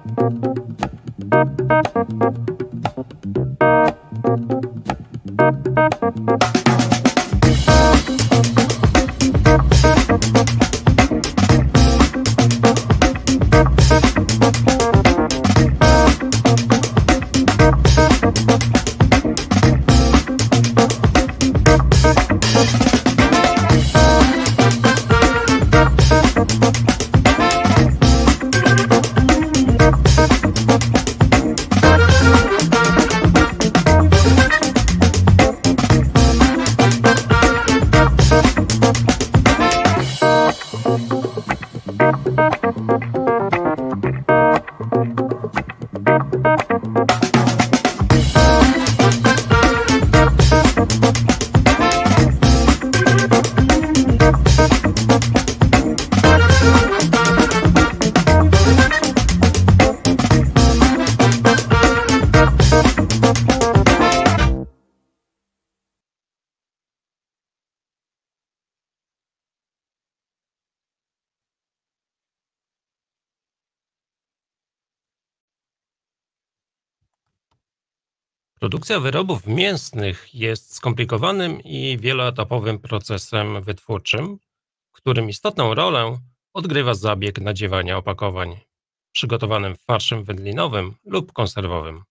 Produkcja wyrobów mięsnych jest skomplikowanym i wieloetapowym procesem wytwórczym, w którym istotną rolę odgrywa zabieg nadziewania opakowań, przygotowanym farszem wędlinowym lub konserwowym.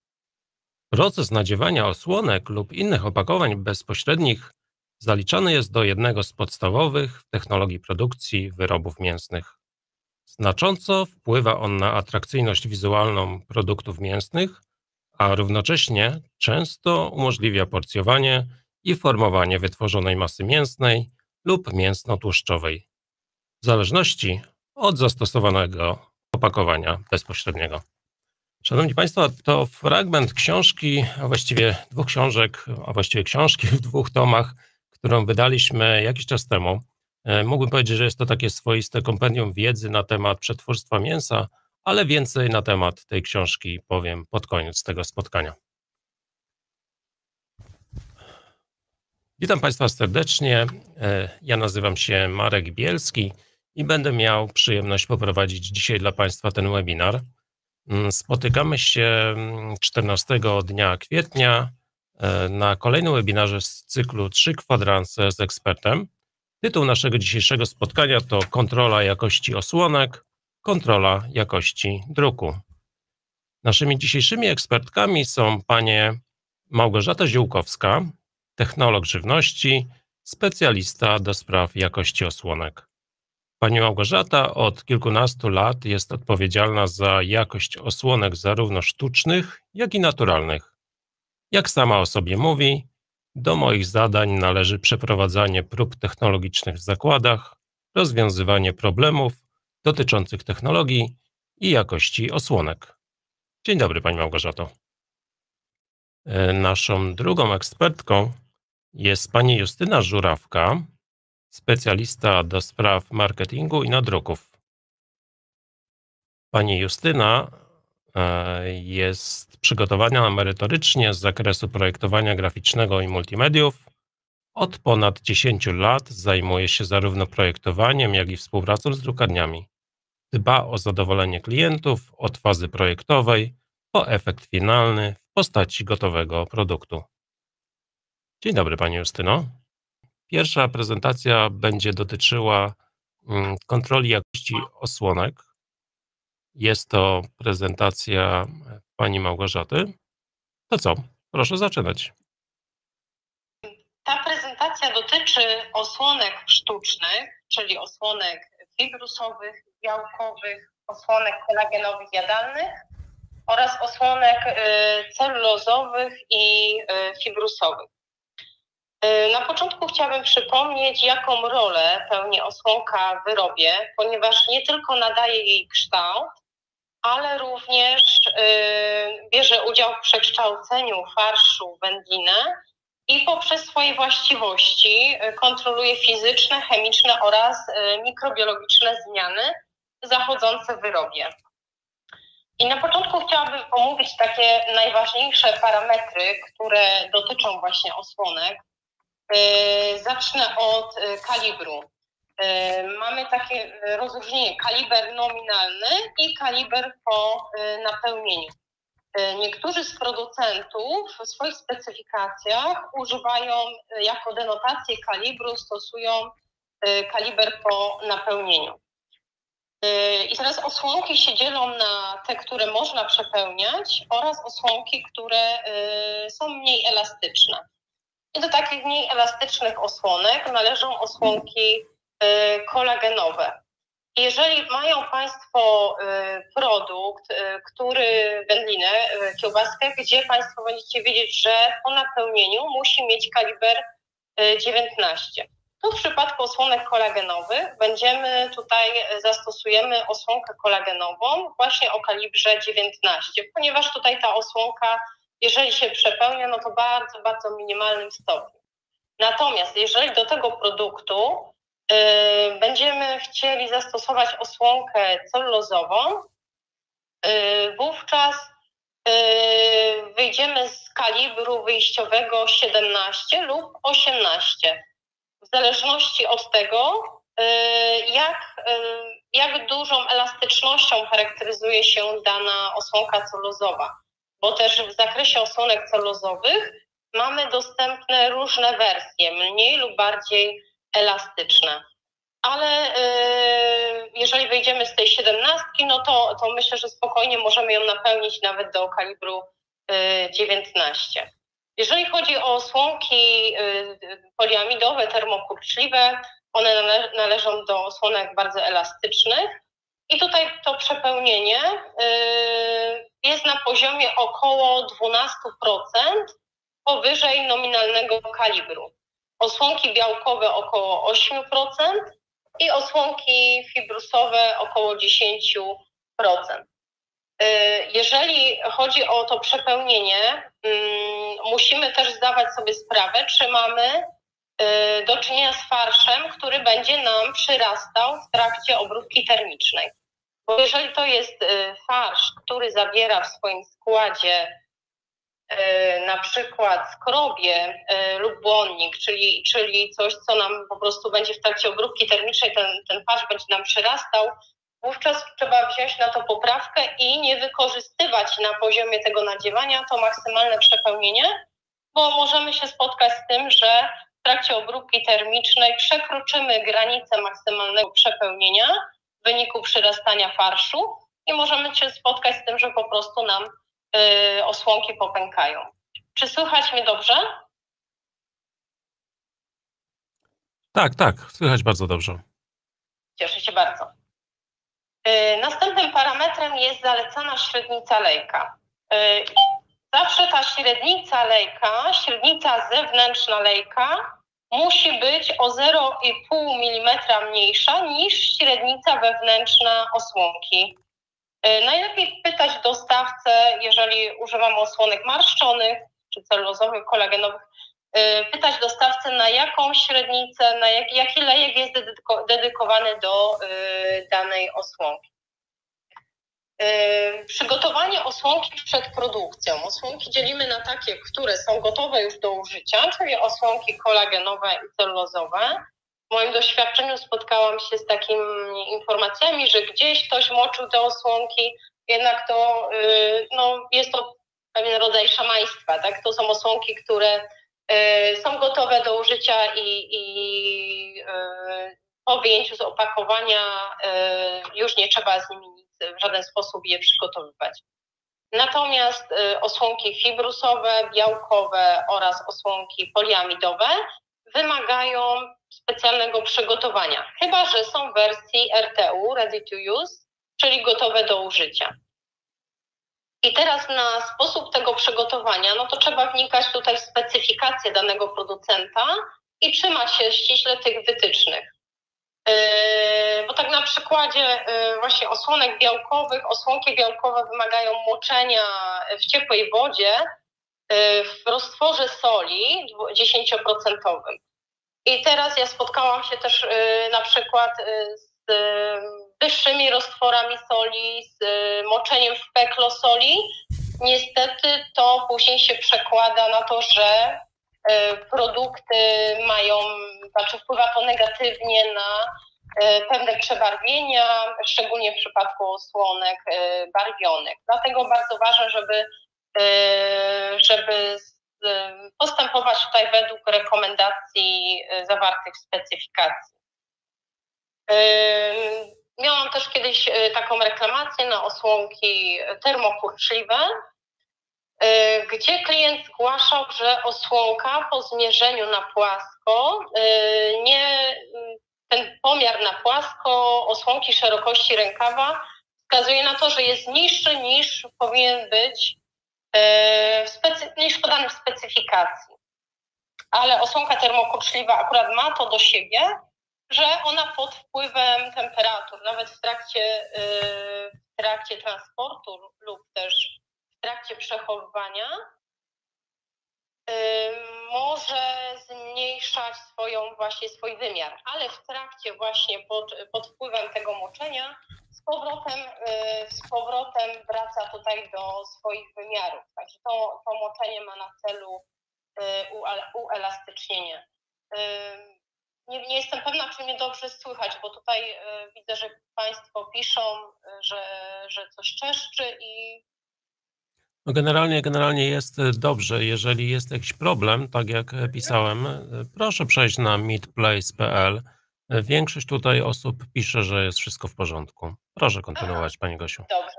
Proces nadziewania osłonek lub innych opakowań bezpośrednich zaliczany jest do jednego z podstawowych w technologii produkcji wyrobów mięsnych. Znacząco wpływa on na atrakcyjność wizualną produktów mięsnych, a równocześnie często umożliwia porcjowanie i formowanie wytworzonej masy mięsnej lub mięsno-tłuszczowej, w zależności od zastosowanego opakowania bezpośredniego. Szanowni Państwo, to fragment książki, a właściwie dwóch książek, a właściwie książki w dwóch tomach, którą wydaliśmy jakiś czas temu. Mógłbym powiedzieć, że jest to takie swoiste kompendium wiedzy na temat przetwórstwa mięsa, ale więcej na temat tej książki powiem pod koniec tego spotkania. Witam Państwa serdecznie. Ja nazywam się Marek Bielski i będę miał przyjemność poprowadzić dzisiaj dla Państwa ten webinar. Spotykamy się 14 dnia kwietnia na kolejnym webinarze z cyklu 3 kwadranse z ekspertem. Tytuł naszego dzisiejszego spotkania to Kontrola jakości osłonek, kontrola jakości druku. Naszymi dzisiejszymi ekspertkami są panie Małgorzata Ziółkowska, technolog żywności, specjalista do spraw jakości osłonek. Pani Małgorzata od kilkunastu lat jest odpowiedzialna za jakość osłonek zarówno sztucznych, jak i naturalnych. Jak sama o sobie mówi, do moich zadań należy przeprowadzanie prób technologicznych w zakładach, rozwiązywanie problemów dotyczących technologii i jakości osłonek. Dzień dobry Pani Małgorzato. Naszą drugą ekspertką jest Pani Justyna Żurawka, specjalista do spraw marketingu i nadruków. Pani Justyna jest przygotowana merytorycznie z zakresu projektowania graficznego i multimediów. Od ponad 10 lat zajmuje się zarówno projektowaniem, jak i współpracą z drukarniami. Dba o zadowolenie klientów od fazy projektowej po efekt finalny w postaci gotowego produktu. Dzień dobry Pani Justyno. Pierwsza prezentacja będzie dotyczyła kontroli jakości osłonek. Jest to prezentacja Pani Małgorzaty. To co? Proszę zaczynać. Ta prezentacja dotyczy osłonek sztucznych, czyli osłonek fibrusowych, białkowych, osłonek kolagenowych jadalnych oraz osłonek celulozowych i fibrusowych. Na początku chciałabym przypomnieć, jaką rolę pełni osłonka w wyrobie, ponieważ nie tylko nadaje jej kształt, ale również bierze udział w przekształceniu farszu w wędlinę i poprzez swoje właściwości kontroluje fizyczne, chemiczne oraz mikrobiologiczne zmiany zachodzące w wyrobie. I na początku chciałabym omówić takie najważniejsze parametry, które dotyczą właśnie osłonek. Zacznę od kalibru. Mamy takie rozróżnienie kaliber nominalny i kaliber po napełnieniu. Niektórzy z producentów w swoich specyfikacjach używają jako denotację kalibru, stosują kaliber po napełnieniu. I teraz osłonki się dzielą na te, które można przepełniać oraz osłonki, które są mniej elastyczne. I do takich mniej elastycznych osłonek należą osłonki kolagenowe. Jeżeli mają Państwo produkt, wędlinę, kiełbaskę, gdzie Państwo będziecie wiedzieć, że po napełnieniu musi mieć kaliber 19. Tu w przypadku osłonek kolagenowych zastosujemy osłonkę kolagenową właśnie o kalibrze 19, ponieważ tutaj ta osłonka, jeżeli się przepełnia, no to bardzo, bardzo minimalnym stopniu. Natomiast jeżeli do tego produktu będziemy chcieli zastosować osłonkę celulozową, wówczas wyjdziemy z kalibru wyjściowego 17 lub 18. W zależności od tego, jak dużą elastycznością charakteryzuje się dana osłonka celulozowa. Bo też w zakresie osłonek celulozowych mamy dostępne różne wersje, mniej lub bardziej elastyczne. Ale jeżeli wyjdziemy z tej 17, no to myślę, że spokojnie możemy ją napełnić nawet do kalibru 19. Jeżeli chodzi o osłonki poliamidowe, termokurczliwe, one należą do osłonek bardzo elastycznych i tutaj to przepełnienie jest na poziomie około 12% powyżej nominalnego kalibru. Osłonki białkowe około 8% i osłonki fibrusowe około 10%. Jeżeli chodzi o to przepełnienie, musimy też zdawać sobie sprawę, czy mamy do czynienia z farszem, który będzie nam przyrastał w trakcie obróbki termicznej. Bo jeżeli to jest farsz, który zawiera w swoim składzie na przykład skrobie lub błonnik, czyli coś, co nam po prostu będzie w trakcie obróbki termicznej, ten farsz będzie nam przyrastał, wówczas trzeba wziąć na to poprawkę i nie wykorzystywać na poziomie tego nadziewania to maksymalne przepełnienie, bo możemy się spotkać z tym, że w trakcie obróbki termicznej przekroczymy granicę maksymalnego przepełnienia w wyniku przyrastania farszu i możemy się spotkać z tym, że po prostu nam osłonki popękają. Czy słychać mnie dobrze? Tak, słychać bardzo dobrze. Cieszę się bardzo. Następnym parametrem jest zalecana średnica lejka. Zawsze ta średnica zewnętrzna lejka musi być o 0,5 mm mniejsza niż średnica wewnętrzna osłonki. Najlepiej pytać dostawcę, jeżeli używamy osłonek marszczonych czy celulozowych, kolagenowych, pytać dostawcę, na jaką średnicę, jaki lejek jest dedykowany do danej osłonki. Przygotowanie osłonki przed produkcją. Osłonki dzielimy na takie, które są gotowe już do użycia, czyli osłonki kolagenowe i celulozowe. W moim doświadczeniu spotkałam się z takimi informacjami, że gdzieś ktoś moczył te osłonki, jednak to jest to pewien rodzaj szamaństwa. Tak? To są osłonki, które są gotowe do użycia i po wyjęciu z opakowania już nie trzeba z nimi w żaden sposób je przygotowywać. Natomiast osłonki fibrusowe, białkowe oraz osłonki poliamidowe wymagają specjalnego przygotowania, chyba że są w wersji RTU, Ready to Use, czyli gotowe do użycia. I teraz na sposób tego przygotowania, no to trzeba wnikać tutaj w specyfikację danego producenta i trzymać się ściśle tych wytycznych. Bo tak na przykładzie właśnie osłonek białkowych, osłonki białkowe wymagają moczenia w ciepłej wodzie w roztworze soli 10%. I teraz ja spotkałam się też na przykład z wyższymi roztworami soli, z moczeniem w peklosoli. Niestety to później się przekłada na to, że produkty znaczy wpływa to negatywnie na pewne przebarwienia, szczególnie w przypadku osłonek barwionych. Dlatego bardzo ważne, żeby postępować tutaj według rekomendacji zawartych w specyfikacji. Miałam też kiedyś taką reklamację na osłonki termokurczliwe, gdzie klient zgłaszał, że osłonka po zmierzeniu na płasko, ten pomiar na płasko osłonki szerokości rękawa wskazuje na to, że jest niższy niż powinien być, niż podany w specyfikacji. Ale osłonka termokurczliwa akurat ma to do siebie, że ona pod wpływem temperatur, nawet w trakcie transportu lub też w trakcie przechowywania, może zmniejszać swój wymiar, ale w trakcie właśnie pod wpływem tego moczenia z powrotem wraca tutaj do swoich wymiarów. Także to moczenie ma na celu uelastycznienie. Nie jestem pewna, czy mnie dobrze słychać, bo tutaj widzę, że Państwo piszą, że coś czeszczy i... No generalnie jest dobrze. Jeżeli jest jakiś problem, tak jak pisałem, proszę przejść na meetplace.pl. Większość tutaj osób pisze, że jest wszystko w porządku. Proszę kontynuować, Pani Gosiu. Dobrze.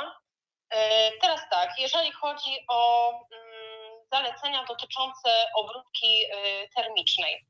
Teraz tak, jeżeli chodzi o zalecenia dotyczące obróbki termicznej.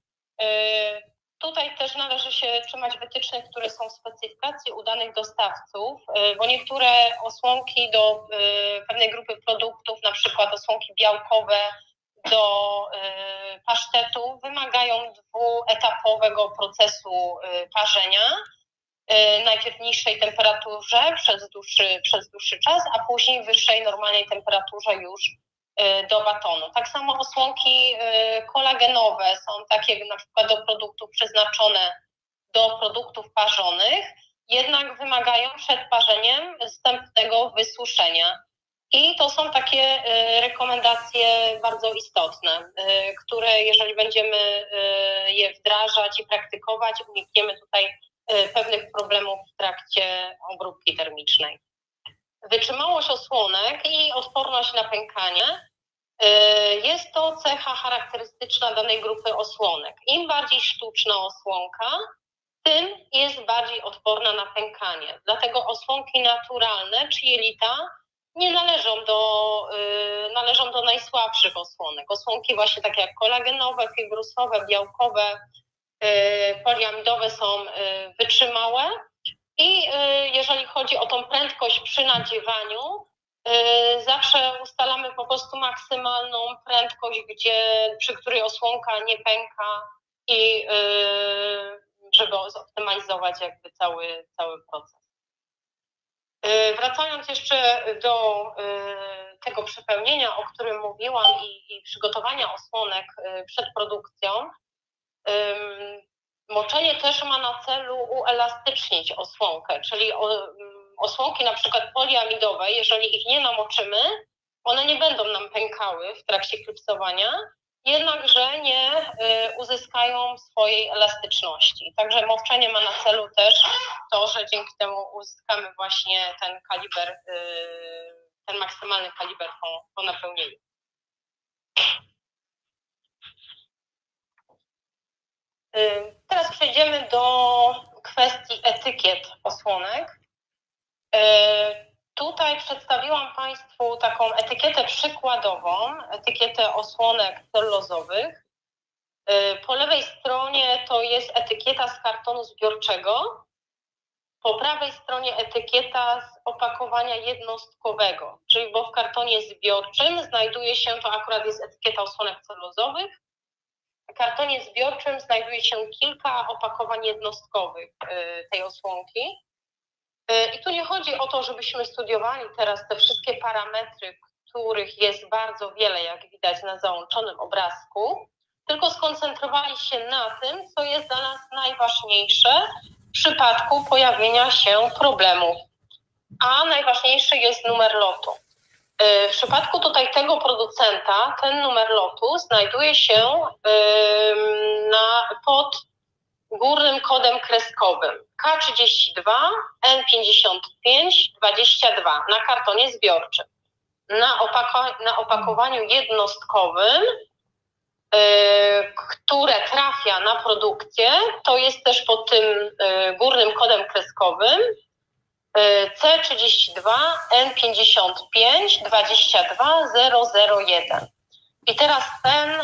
Tutaj też należy się trzymać wytycznych, które są w specyfikacji u danych dostawców, bo niektóre osłonki do pewnej grupy produktów, na przykład osłonki białkowe do pasztetu, wymagają dwuetapowego procesu parzenia. Najpierw niższej temperaturze przez dłuższy czas, a później wyższej normalnej temperaturze już do batonu. Tak samo osłonki kolagenowe są takie na przykład do produktów przeznaczone do produktów parzonych, jednak wymagają przed parzeniem wstępnego wysuszenia. I to są takie rekomendacje bardzo istotne, które jeżeli będziemy je wdrażać i praktykować, unikniemy tutaj pewnych problemów w trakcie obróbki termicznej. Wytrzymałość osłonek i odporność na pękanie jest to cecha charakterystyczna danej grupy osłonek. Im bardziej sztuczna osłonka, tym jest bardziej odporna na pękanie. Dlatego osłonki naturalne czy jelita nie należą do najsłabszych osłonek. Osłonki właśnie takie jak kolagenowe, fibrusowe, białkowe, poliamidowe są wytrzymałe i jeżeli chodzi o tą prędkość przy nadziewaniu, zawsze ustalamy po prostu maksymalną prędkość, przy której osłonka nie pęka i żeby zoptymalizować jakby cały proces. Wracając jeszcze do tego przepełnienia, o którym mówiłam i przygotowania osłonek przed produkcją, moczenie też ma na celu uelastycznić osłonkę, czyli osłonki na przykład poliamidowe, jeżeli ich nie namoczymy, one nie będą nam pękały w trakcie klipsowania, jednakże nie uzyskają swojej elastyczności. Także moczenie ma na celu też to, że dzięki temu uzyskamy właśnie ten kaliber, ten maksymalny kaliber po napełnieniu. Teraz przejdziemy do kwestii etykiet osłonek. Tutaj przedstawiłam Państwu taką etykietę przykładową, etykietę osłonek celulozowych. Po lewej stronie to jest etykieta z kartonu zbiorczego, po prawej stronie etykieta z opakowania jednostkowego, czyli bo w kartonie zbiorczym znajduje się, to akurat jest etykieta osłonek celulozowych, w kartonie zbiorczym znajduje się kilka opakowań jednostkowych tej osłonki. I tu nie chodzi o to, żebyśmy studiowali teraz te wszystkie parametry, których jest bardzo wiele, jak widać na załączonym obrazku, tylko skoncentrowali się na tym, co jest dla nas najważniejsze w przypadku pojawienia się problemów. A najważniejszy jest numer lotu. W przypadku tutaj tego producenta ten numer lotu znajduje się pod górnym kodem kreskowym K32 N5522 na kartonie zbiorczym. Na opakowaniu jednostkowym, które trafia na produkcję, to jest też pod tym górnym kodem kreskowym C32 N55 22001. I teraz ten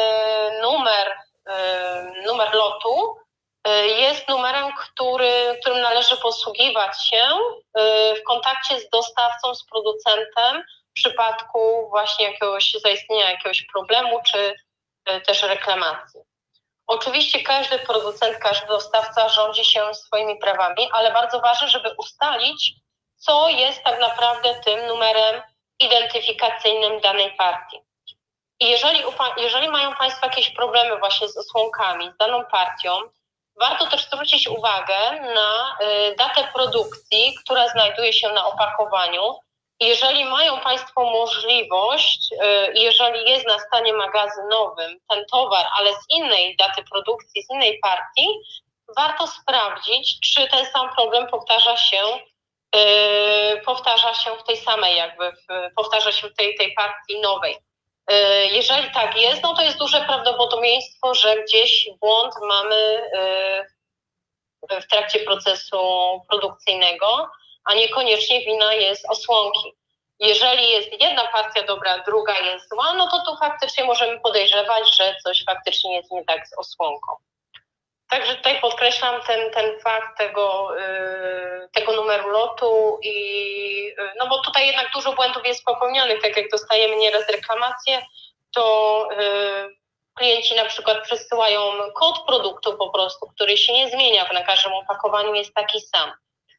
numer lotu jest numerem, którym należy posługiwać się w kontakcie z dostawcą, z producentem w przypadku właśnie zaistnienia jakiegoś problemu czy też reklamacji. Oczywiście każdy producent, każdy dostawca rządzi się swoimi prawami, ale bardzo ważne, żeby ustalić, co jest tak naprawdę tym numerem identyfikacyjnym danej partii. I jeżeli mają Państwo jakieś problemy właśnie z osłonkami, z daną partią, warto też zwrócić uwagę na datę produkcji, która znajduje się na opakowaniu. Jeżeli mają Państwo możliwość, jeżeli jest na stanie magazynowym ten towar, ale z innej daty produkcji, z innej partii, warto sprawdzić, czy ten sam problem powtarza się w tej samej powtarza się w tej partii nowej. Jeżeli tak jest, no to jest duże prawdopodobieństwo, że gdzieś błąd mamy w trakcie procesu produkcyjnego, a niekoniecznie wina jest osłonki. Jeżeli jest jedna partia dobra, druga jest zła, no to tu faktycznie możemy podejrzewać, że coś faktycznie jest nie tak z osłonką. Także tutaj podkreślam ten fakt tego numeru lotu no bo tutaj jednak dużo błędów jest popełnionych, tak jak dostajemy nieraz reklamacje, to klienci na przykład przesyłają kod produktu po prostu, który się nie zmienia, na każdym opakowaniu jest taki sam.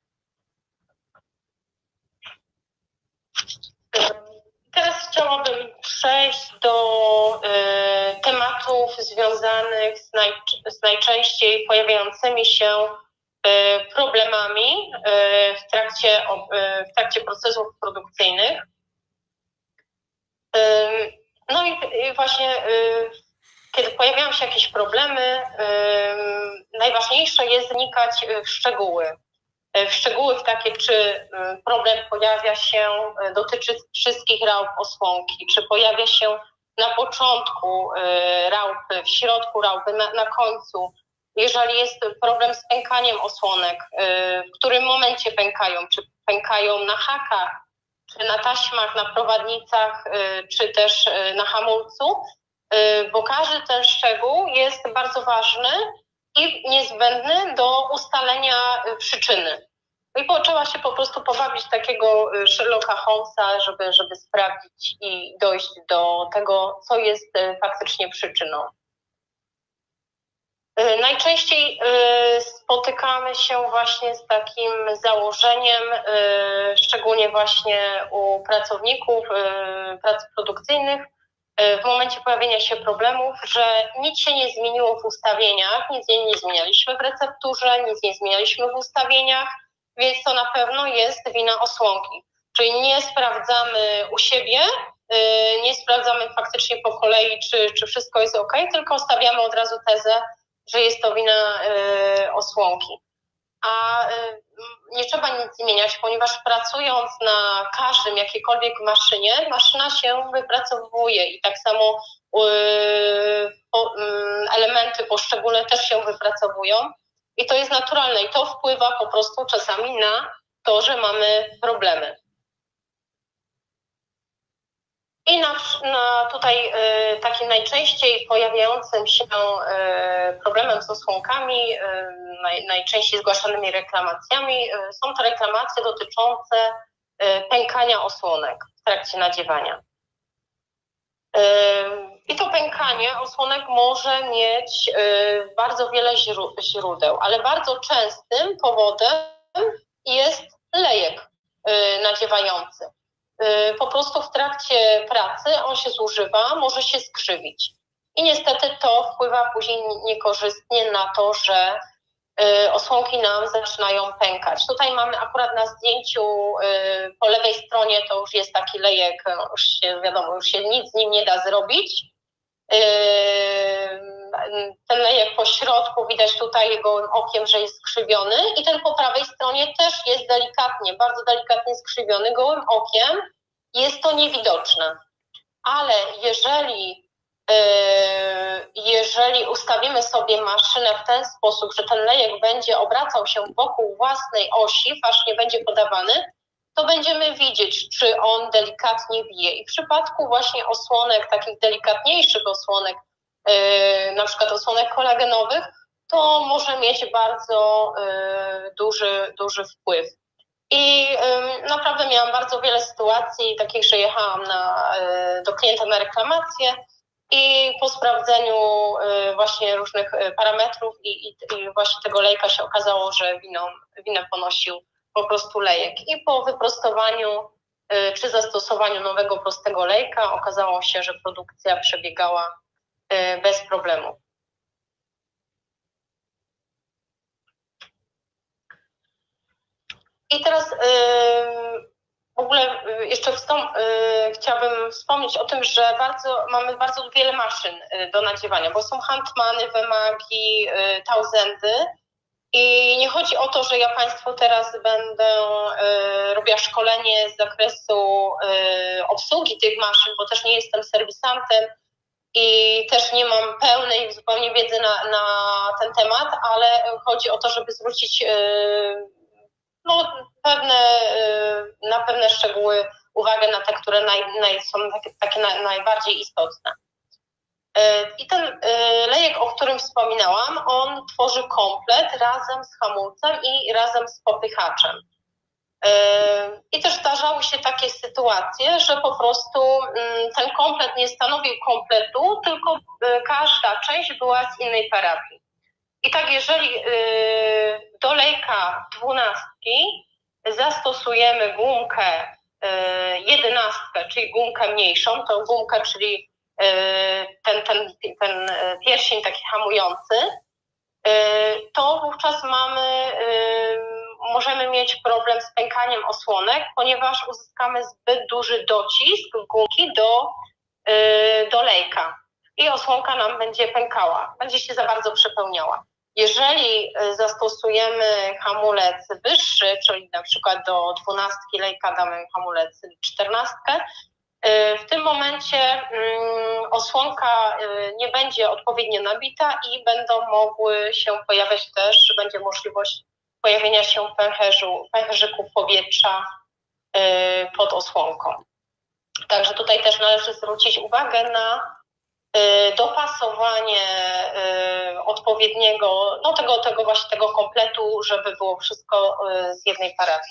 Teraz chciałabym przejść do tematów związanych z najczęściej pojawiającymi się problemami w trakcie procesów produkcyjnych. No i właśnie kiedy pojawiają się jakieś problemy, najważniejsze jest wnikać w szczegóły. W szczegóły takie, czy problem dotyczy wszystkich rałp osłonki, czy pojawia się na początku rałpy, w środku rałpy, na końcu. Jeżeli jest problem z pękaniem osłonek, w którym momencie pękają, czy pękają na hakach, czy na taśmach, na prowadnicach, czy też na hamulcu, bo każdy ten szczegół jest bardzo ważny i niezbędny do ustalenia przyczyny. I trzeba się po prostu pobawić takiego Sherlocka Holmesa, żeby sprawdzić i dojść do tego, co jest faktycznie przyczyną. Najczęściej spotykamy się właśnie z takim założeniem, szczególnie właśnie u pracowników prac produkcyjnych, w momencie pojawienia się problemów, że nic się nie zmieniło w ustawieniach, nic nie zmienialiśmy w recepturze, nic nie zmienialiśmy w ustawieniach, więc to na pewno jest wina osłonki. Czyli nie sprawdzamy u siebie, nie sprawdzamy faktycznie po kolei, czy wszystko jest ok, tylko stawiamy od razu tezę, że jest to wina osłonki. A nie trzeba nic zmieniać, ponieważ pracując na każdym, jakiejkolwiek maszynie, maszyna się wypracowuje i tak samo elementy poszczególne też się wypracowują i to jest naturalne i to wpływa po prostu czasami na to, że mamy problemy. I tutaj takim najczęściej pojawiającym się problemem z osłonkami, najczęściej zgłaszanymi reklamacjami są to reklamacje dotyczące pękania osłonek w trakcie nadziewania. I to pękanie osłonek może mieć bardzo wiele źródeł, ale bardzo częstym powodem jest lejek nadziewający. Po prostu w trakcie pracy on się zużywa, może się skrzywić. I niestety to wpływa później niekorzystnie na to, że osłonki nam zaczynają pękać. Tutaj mamy akurat na zdjęciu po lewej stronie to już jest taki lejek, no już się, wiadomo, już się nic z nim nie da zrobić. Ten lejek po środku, widać tutaj gołym okiem, że jest skrzywiony i ten po prawej stronie też jest delikatnie, bardzo delikatnie skrzywiony gołym okiem. Jest to niewidoczne. Ale jeżeli ustawimy sobie maszynę w ten sposób, że ten lejek będzie obracał się wokół własnej osi, farsz nie będzie podawany, to będziemy widzieć, czy on delikatnie wije. I w przypadku właśnie osłonek, takich delikatniejszych osłonek, na przykład osłonek kolagenowych, to może mieć bardzo duży wpływ. I naprawdę miałam bardzo wiele sytuacji takich, że jechałam do klienta na reklamację i po sprawdzeniu właśnie różnych parametrów i właśnie tego lejka się okazało, że winę ponosił po prostu lejek. I po wyprostowaniu czy zastosowaniu nowego prostego lejka okazało się, że produkcja przebiegała bez problemu. I teraz w ogóle jeszcze chciałabym wspomnieć o tym, że mamy bardzo wiele maszyn do nadziewania, bo są Handmany, Wemagi, Tausendy i nie chodzi o to, że ja Państwu teraz będę robiła szkolenie z zakresu obsługi tych maszyn, bo też nie jestem serwisantem i też nie mam pełnej zupełnie wiedzy na ten temat, ale chodzi o to, żeby zwrócić na pewne szczegóły uwagę, na te, które są takie najbardziej istotne. I ten lejek, o którym wspominałam, on tworzy komplet razem z hamulcem i razem z popychaczem. I też zdarzały się takie sytuacje, że po prostu ten komplet nie stanowił kompletu, tylko każda część była z innej parafii. I tak jeżeli do lejka 12 zastosujemy gumkę 11, czyli gumkę mniejszą, tą gumkę, czyli ten pierścień taki hamujący, to wówczas możemy mieć problem z pękaniem osłonek, ponieważ uzyskamy zbyt duży docisk gumki do lejka i osłonka nam będzie pękała, będzie się za bardzo przepełniała. Jeżeli zastosujemy hamulec wyższy, czyli na przykład do 12 lejka damy hamulec 14, w tym momencie osłonka nie będzie odpowiednio nabita i będą mogły się pojawiać też, będzie możliwość pojawienia się pęcherzyków powietrza pod osłonką. Także tutaj też należy zwrócić uwagę na dopasowanie odpowiedniego, tego kompletu, żeby było wszystko z jednej parafii.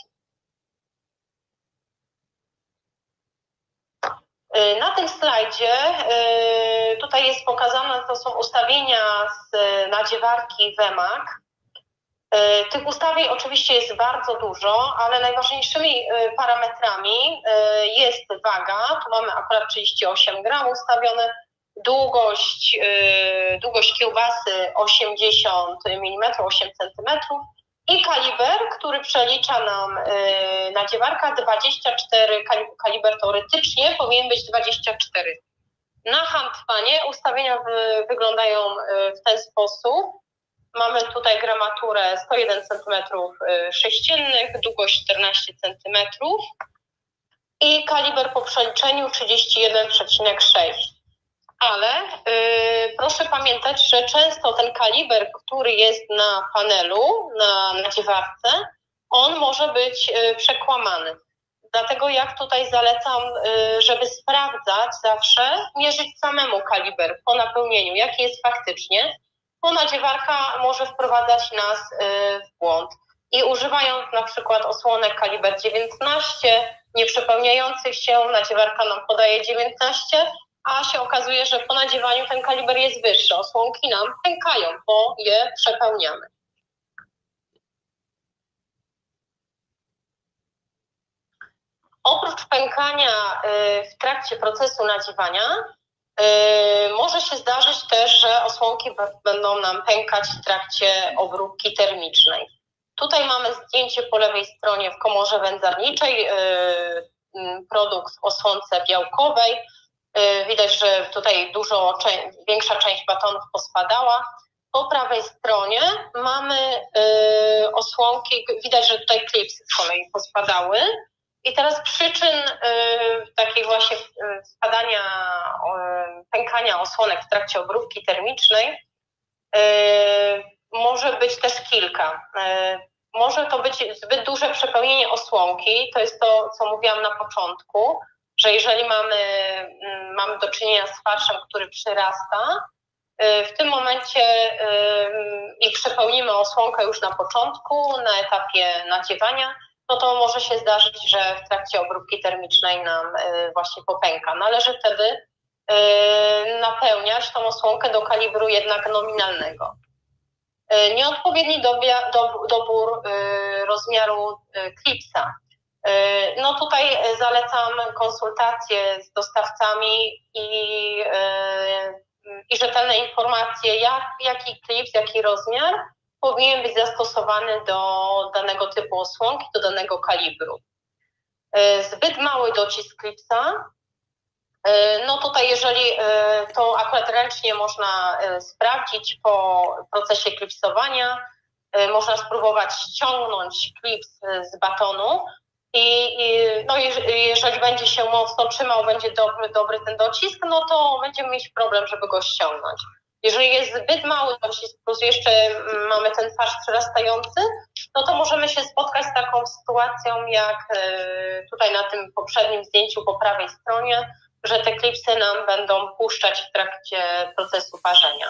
Na tym slajdzie tutaj jest pokazane, to są ustawienia z nadziewarki Wemag. Tych ustawień oczywiście jest bardzo dużo, ale najważniejszymi parametrami jest waga. Tu mamy akurat 38 gram ustawione, długość kiełbasy 80 mm, 8 cm i kaliber, który przelicza nam nadziewarka 24, kaliber teoretycznie powinien być 24. Na Handmanie ustawienia wyglądają w ten sposób. Mamy tutaj gramaturę 101 cm sześciennych, długość 14 cm i kaliber po przeliczeniu 31,6. Ale proszę pamiętać, że często ten kaliber, który jest na panelu, na nadziewarce, on może być przekłamany. Dlatego jak tutaj zalecam, żeby sprawdzać zawsze, mierzyć samemu kaliber po napełnieniu, jaki jest faktycznie, bo nadziewarka może wprowadzać nas w błąd. I używając na przykład osłonek kaliber 19, nieprzepełniających się, nadziewarka nam podaje 19, a się okazuje, że po nadziewaniu ten kaliber jest wyższy. Osłonki nam pękają, bo je przepełniamy. Oprócz pękania w trakcie procesu nadziewania Może się zdarzyć też, że osłonki będą nam pękać w trakcie obróbki termicznej. Tutaj mamy zdjęcie po lewej stronie w komorze wędzarniczej, produkt w osłonce białkowej. Widać, że tutaj większa część batonów pospadała. Po prawej stronie mamy osłonki, widać, że tutaj klipsy z kolei pospadały. I teraz przyczyn takiej właśnie pękania osłonek w trakcie obróbki termicznej może być też kilka. Może to być zbyt duże przepełnienie osłonki, to jest to, co mówiłam na początku, że jeżeli mamy do czynienia z farszem, który przyrasta, w tym momencie i przepełnimy osłonkę już na początku, na etapie nadziewania, no to może się zdarzyć, że w trakcie obróbki termicznej nam właśnie popęka. Należy wtedy napełniać tą osłonkę do kalibru jednak nominalnego. Nieodpowiedni dobór rozmiaru klipsa. No tutaj zalecam konsultacje z dostawcami i rzetelne informacje, jaki klips, jaki rozmiar powinien być zastosowany do danego typu osłonki, do danego kalibru. Zbyt mały docisk klipsa, no tutaj jeżeli to akurat ręcznie można sprawdzić po procesie klipsowania, można spróbować ściągnąć klips z batonu no jeżeli będzie się mocno trzymał, będzie dobry ten docisk, no to będziemy mieć problem, żeby go ściągnąć. Jeżeli jest zbyt mały docisk, plus jeszcze mamy ten farsz przyrastający, no to możemy się spotkać z taką sytuacją, jak tutaj na tym poprzednim zdjęciu po prawej stronie, że te klipsy nam będą puszczać w trakcie procesu parzenia.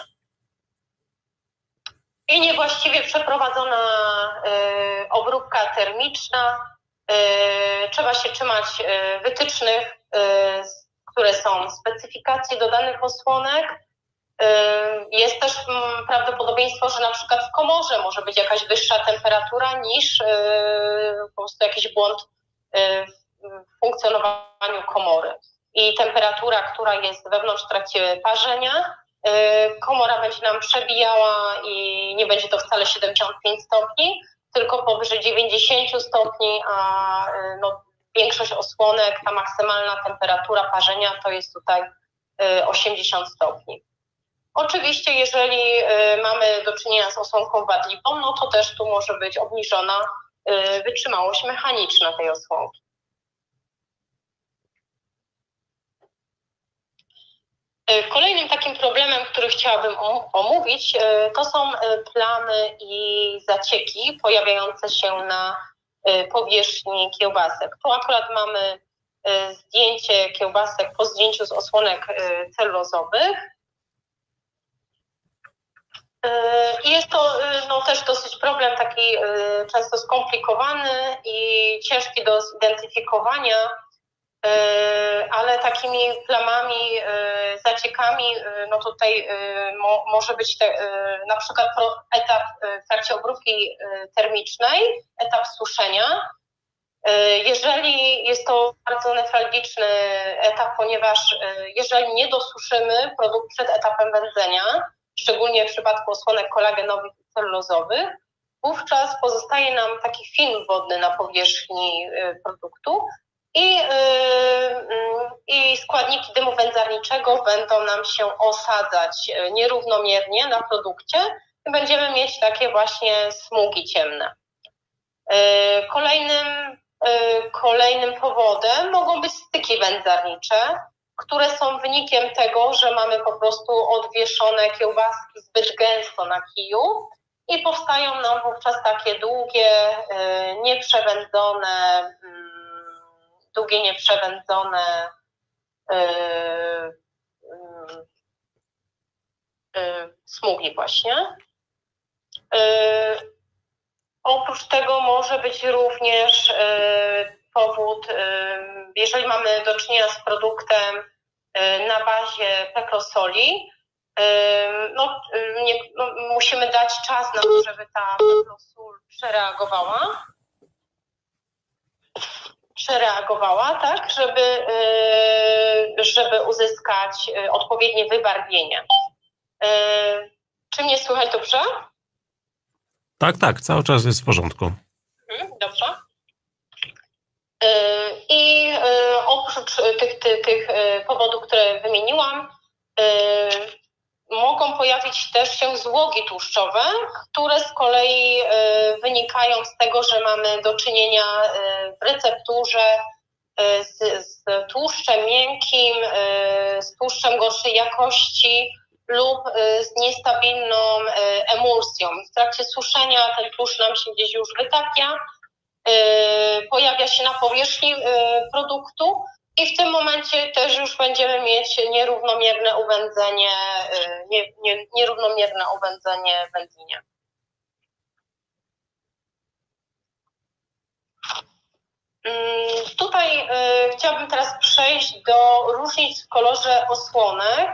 I niewłaściwie przeprowadzona obróbka termiczna. Trzeba się trzymać wytycznych, które są specyfikacje do danych osłonek. Jest też prawdopodobieństwo, że na przykład w komorze może być jakaś wyższa temperatura niż po prostu jakiś błąd w funkcjonowaniu komory. I temperatura, która jest wewnątrz w trakcie parzenia, komora będzie nam przebijała i nie będzie to wcale 75 stopni, tylko powyżej 90 stopni, a no, większość osłonek, ta maksymalna temperatura parzenia to jest tutaj 80 stopni. Oczywiście, jeżeli mamy do czynienia z osłonką wadliwą, no to też tu może być obniżona wytrzymałość mechaniczna tej osłonki. Kolejnym takim problemem, który chciałabym omówić, to są plamy i zacieki pojawiające się na powierzchni kiełbasek. Tu akurat mamy zdjęcie kiełbasek po zdjęciu z osłonek celulozowych. I jest to no, też dosyć problem taki często skomplikowany i ciężki do zidentyfikowania, ale takimi plamami, zaciekami, no tutaj może być na przykład etap w trakcie obróbki termicznej, etap suszenia. Jeżeli jest to bardzo newralgiczny etap, ponieważ jeżeli nie dosuszymy produkt przed etapem wędzenia, szczególnie w przypadku osłonek kolagenowych i celulozowych, wówczas pozostaje nam taki film wodny na powierzchni produktu i składniki dymu wędzarniczego będą nam się osadzać nierównomiernie na produkcie i będziemy mieć takie właśnie smugi ciemne. Kolejnym powodem mogą być styki wędzarnicze, które są wynikiem tego, że mamy po prostu odwieszone kiełbaski zbyt gęsto na kiju i powstają nam wówczas takie długie, nieprzewędzone smugi właśnie. Oprócz tego może być również powód, jeżeli mamy do czynienia z produktem na bazie pekrosoli, musimy dać czas na to, żeby ta pekrosól przereagowała, tak, żeby żeby uzyskać odpowiednie wybarwienie. Czy mnie słychać dobrze? Tak, cały czas jest w porządku. Dobrze. I oprócz tych powodów, które wymieniłam, mogą pojawić też się złogi tłuszczowe, które z kolei wynikają z tego, że mamy do czynienia w recepturze z tłuszczem miękkim, z tłuszczem gorszej jakości lub z niestabilną emulsją. W trakcie suszenia ten tłuszcz nam się gdzieś już wytapia, pojawia się na powierzchni produktu i w tym momencie też już będziemy mieć nierównomierne uwędzenie wędlinie. Tutaj chciałabym teraz przejść do różnic w kolorze osłonek.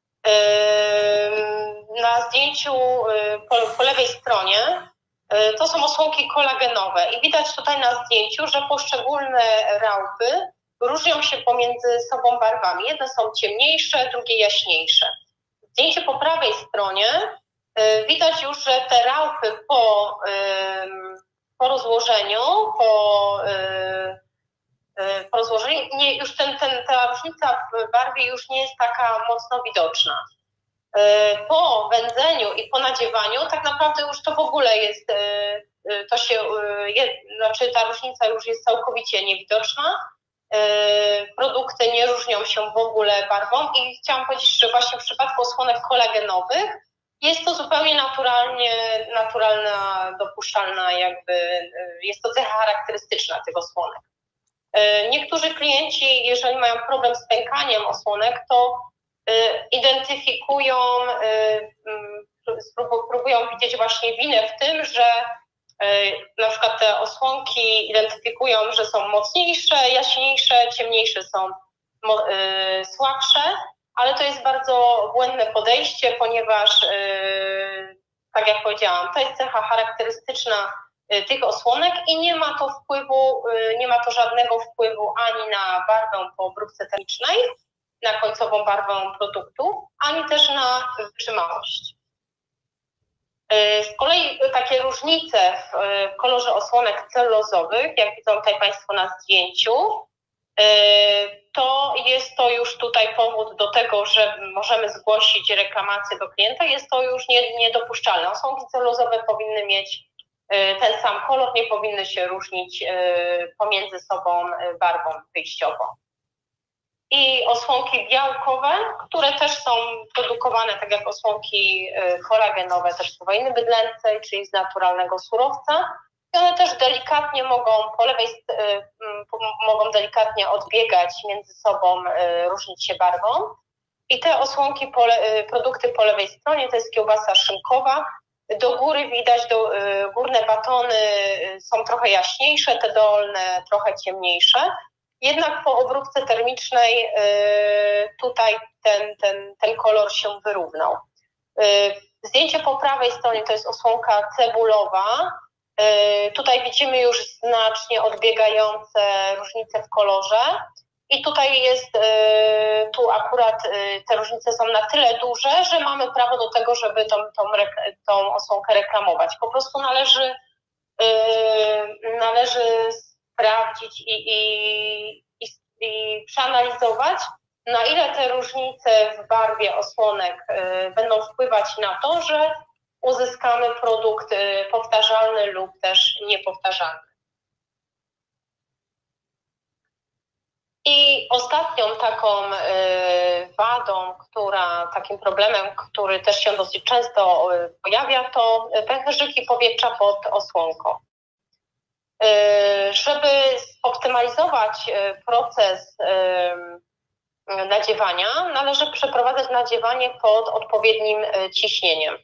Na zdjęciu po lewej stronie to są osłonki kolagenowe i widać tutaj na zdjęciu, że poszczególne rałpy różnią się pomiędzy sobą barwami. Jedne są ciemniejsze, drugie jaśniejsze. Zdjęcie po prawej stronie widać już, że te rałpy po rozłożeniu, już ta różnica w barwie już nie jest taka mocno widoczna. Po wędzeniu i po nadziewaniu tak naprawdę już to w ogóle jest, ta różnica już jest całkowicie niewidoczna. Produkty nie różnią się w ogóle barwą i chciałam powiedzieć, że właśnie w przypadku osłonek kolagenowych jest to zupełnie naturalna, dopuszczalna jest to cecha charakterystyczna tych osłonek. Niektórzy klienci, jeżeli mają problem z pękaniem osłonek, to identyfikują, próbują widzieć właśnie winę w tym, że na przykład te osłonki identyfikują, że są mocniejsze, jaśniejsze, ciemniejsze są słabsze, ale to jest bardzo błędne podejście, ponieważ tak jak powiedziałam, to jest cecha charakterystyczna tych osłonek i nie ma to żadnego wpływu ani na barwę po obróbce termicznej, na końcową barwę produktu, ani też na wytrzymałość. Z kolei takie różnice w kolorze osłonek celulozowych, jak widzą tutaj Państwo na zdjęciu, to jest to już tutaj powód do tego, że możemy zgłosić reklamację do klienta. Jest to już niedopuszczalne. Osłonki celulozowe powinny mieć ten sam kolor, nie powinny się różnić pomiędzy sobą barwą wyjściową. I osłonki białkowe, które też są produkowane tak jak osłonki kolagenowe, też z wojny bydlęcej, czyli z naturalnego surowca. I one też delikatnie mogą delikatnie odbiegać między sobą, różnić się barwą. I te osłonki, produkty po lewej stronie, to jest kiełbasa szynkowa. Do góry widać, górne batony są trochę jaśniejsze, te dolne trochę ciemniejsze. Jednak po obróbce termicznej tutaj ten kolor się wyrównał. Zdjęcie po prawej stronie to jest osłonka cebulowa. Tutaj widzimy już znacznie odbiegające różnice w kolorze. I tutaj tu akurat te różnice są na tyle duże, że mamy prawo do tego, żeby tą osłonkę reklamować. Po prostu należy sprawdzić i przeanalizować, na ile te różnice w barwie osłonek będą wpływać na to, że uzyskamy produkt powtarzalny lub też niepowtarzalny. I ostatnią taką wadą, takim problemem, który też się dosyć często pojawia, to pęcherzyki powietrza pod osłonką. Żeby zoptymalizować proces nadziewania, należy przeprowadzać nadziewanie pod odpowiednim ciśnieniem.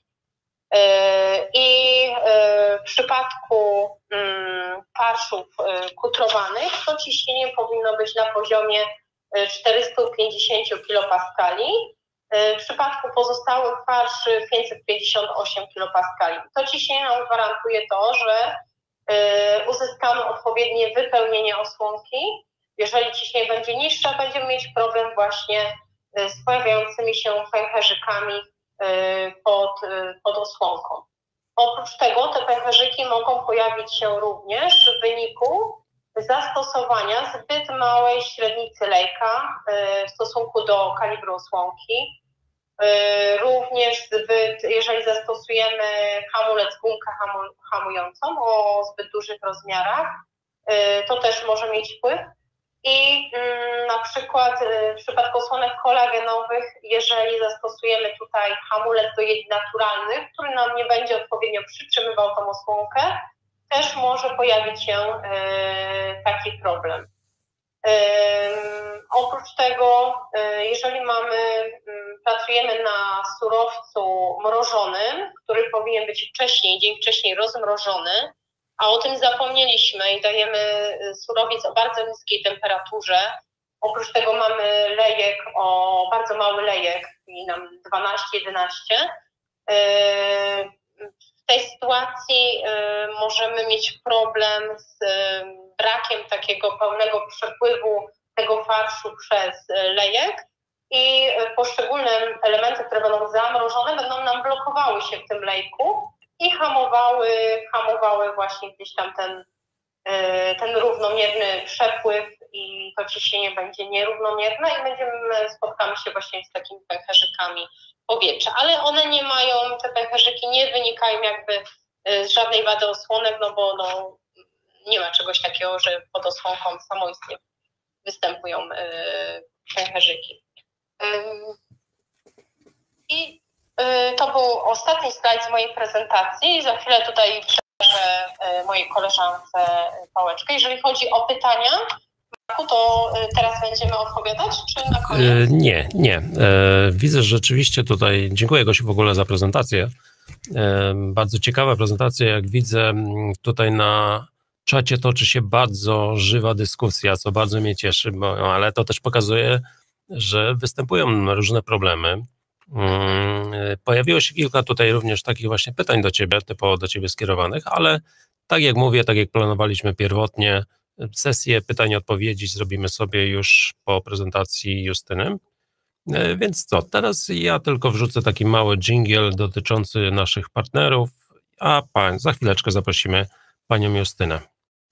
I w przypadku farszów kutrowanych to ciśnienie powinno być na poziomie 450 kPa. W przypadku pozostałych farszy 558 kPa. To ciśnienie nam gwarantuje to, że uzyskamy odpowiednie wypełnienie osłonki jeżeli ciśnienie będzie niższe, będziemy mieć problem właśnie z pojawiającymi się pęcherzykami pod osłonką. Oprócz tego te pęcherzyki mogą pojawić się również w wyniku zastosowania zbyt małej średnicy lejka w stosunku do kalibru osłonki. Również jeżeli zastosujemy hamulec, gumkę hamującą o zbyt dużych rozmiarach, to też może mieć wpływ. I na przykład w przypadku osłonek kolagenowych, jeżeli zastosujemy tutaj hamulec do jedli naturalnych, który nam nie będzie odpowiednio przytrzymywał tą osłonkę, też może pojawić się taki problem. Oprócz tego, jeżeli pracujemy na surowcu mrożonym, który powinien być dzień wcześniej rozmrożony, a o tym zapomnieliśmy i dajemy surowiec o bardzo niskiej temperaturze. Oprócz tego mamy lejek, bardzo mały lejek, czyli nam 12-11. W tej sytuacji możemy mieć problem z brakiem takiego pełnego przepływu tego farszu przez lejek i poszczególne elementy, które będą zamrożone, będą nam blokowały się w tym lejku i hamowały właśnie gdzieś tam ten równomierny przepływ i to ciśnienie będzie nierównomierne i spotkamy się właśnie z takimi pęcherzykami powietrza. Ale one te pęcherzyki nie wynikają jakby z żadnej wady osłonek, no bo nie ma czegoś takiego, że pod osłonką samoistnie występują pęcherzyki. I to był ostatni slajd z mojej prezentacji. Za chwilę tutaj przekażę mojej koleżance pałeczkę. Jeżeli chodzi o pytania, to teraz będziemy odpowiadać, czy na koniec? Nie. Widzę, że rzeczywiście tutaj, dziękuję Gosiu w ogóle za prezentację. Bardzo ciekawa prezentacja, jak widzę tutaj na czacie toczy się bardzo żywa dyskusja, co bardzo mnie cieszy, ale to też pokazuje, że występują różne problemy. Pojawiło się kilka tutaj również takich właśnie pytań do Ciebie, typowo do Ciebie skierowanych, ale tak jak mówię, tak jak planowaliśmy pierwotnie, sesję pytań i odpowiedzi zrobimy sobie już po prezentacji Justyny. Więc co, teraz ja tylko wrzucę taki mały dżingiel dotyczący naszych partnerów, a za chwileczkę zaprosimy Panią Justynę.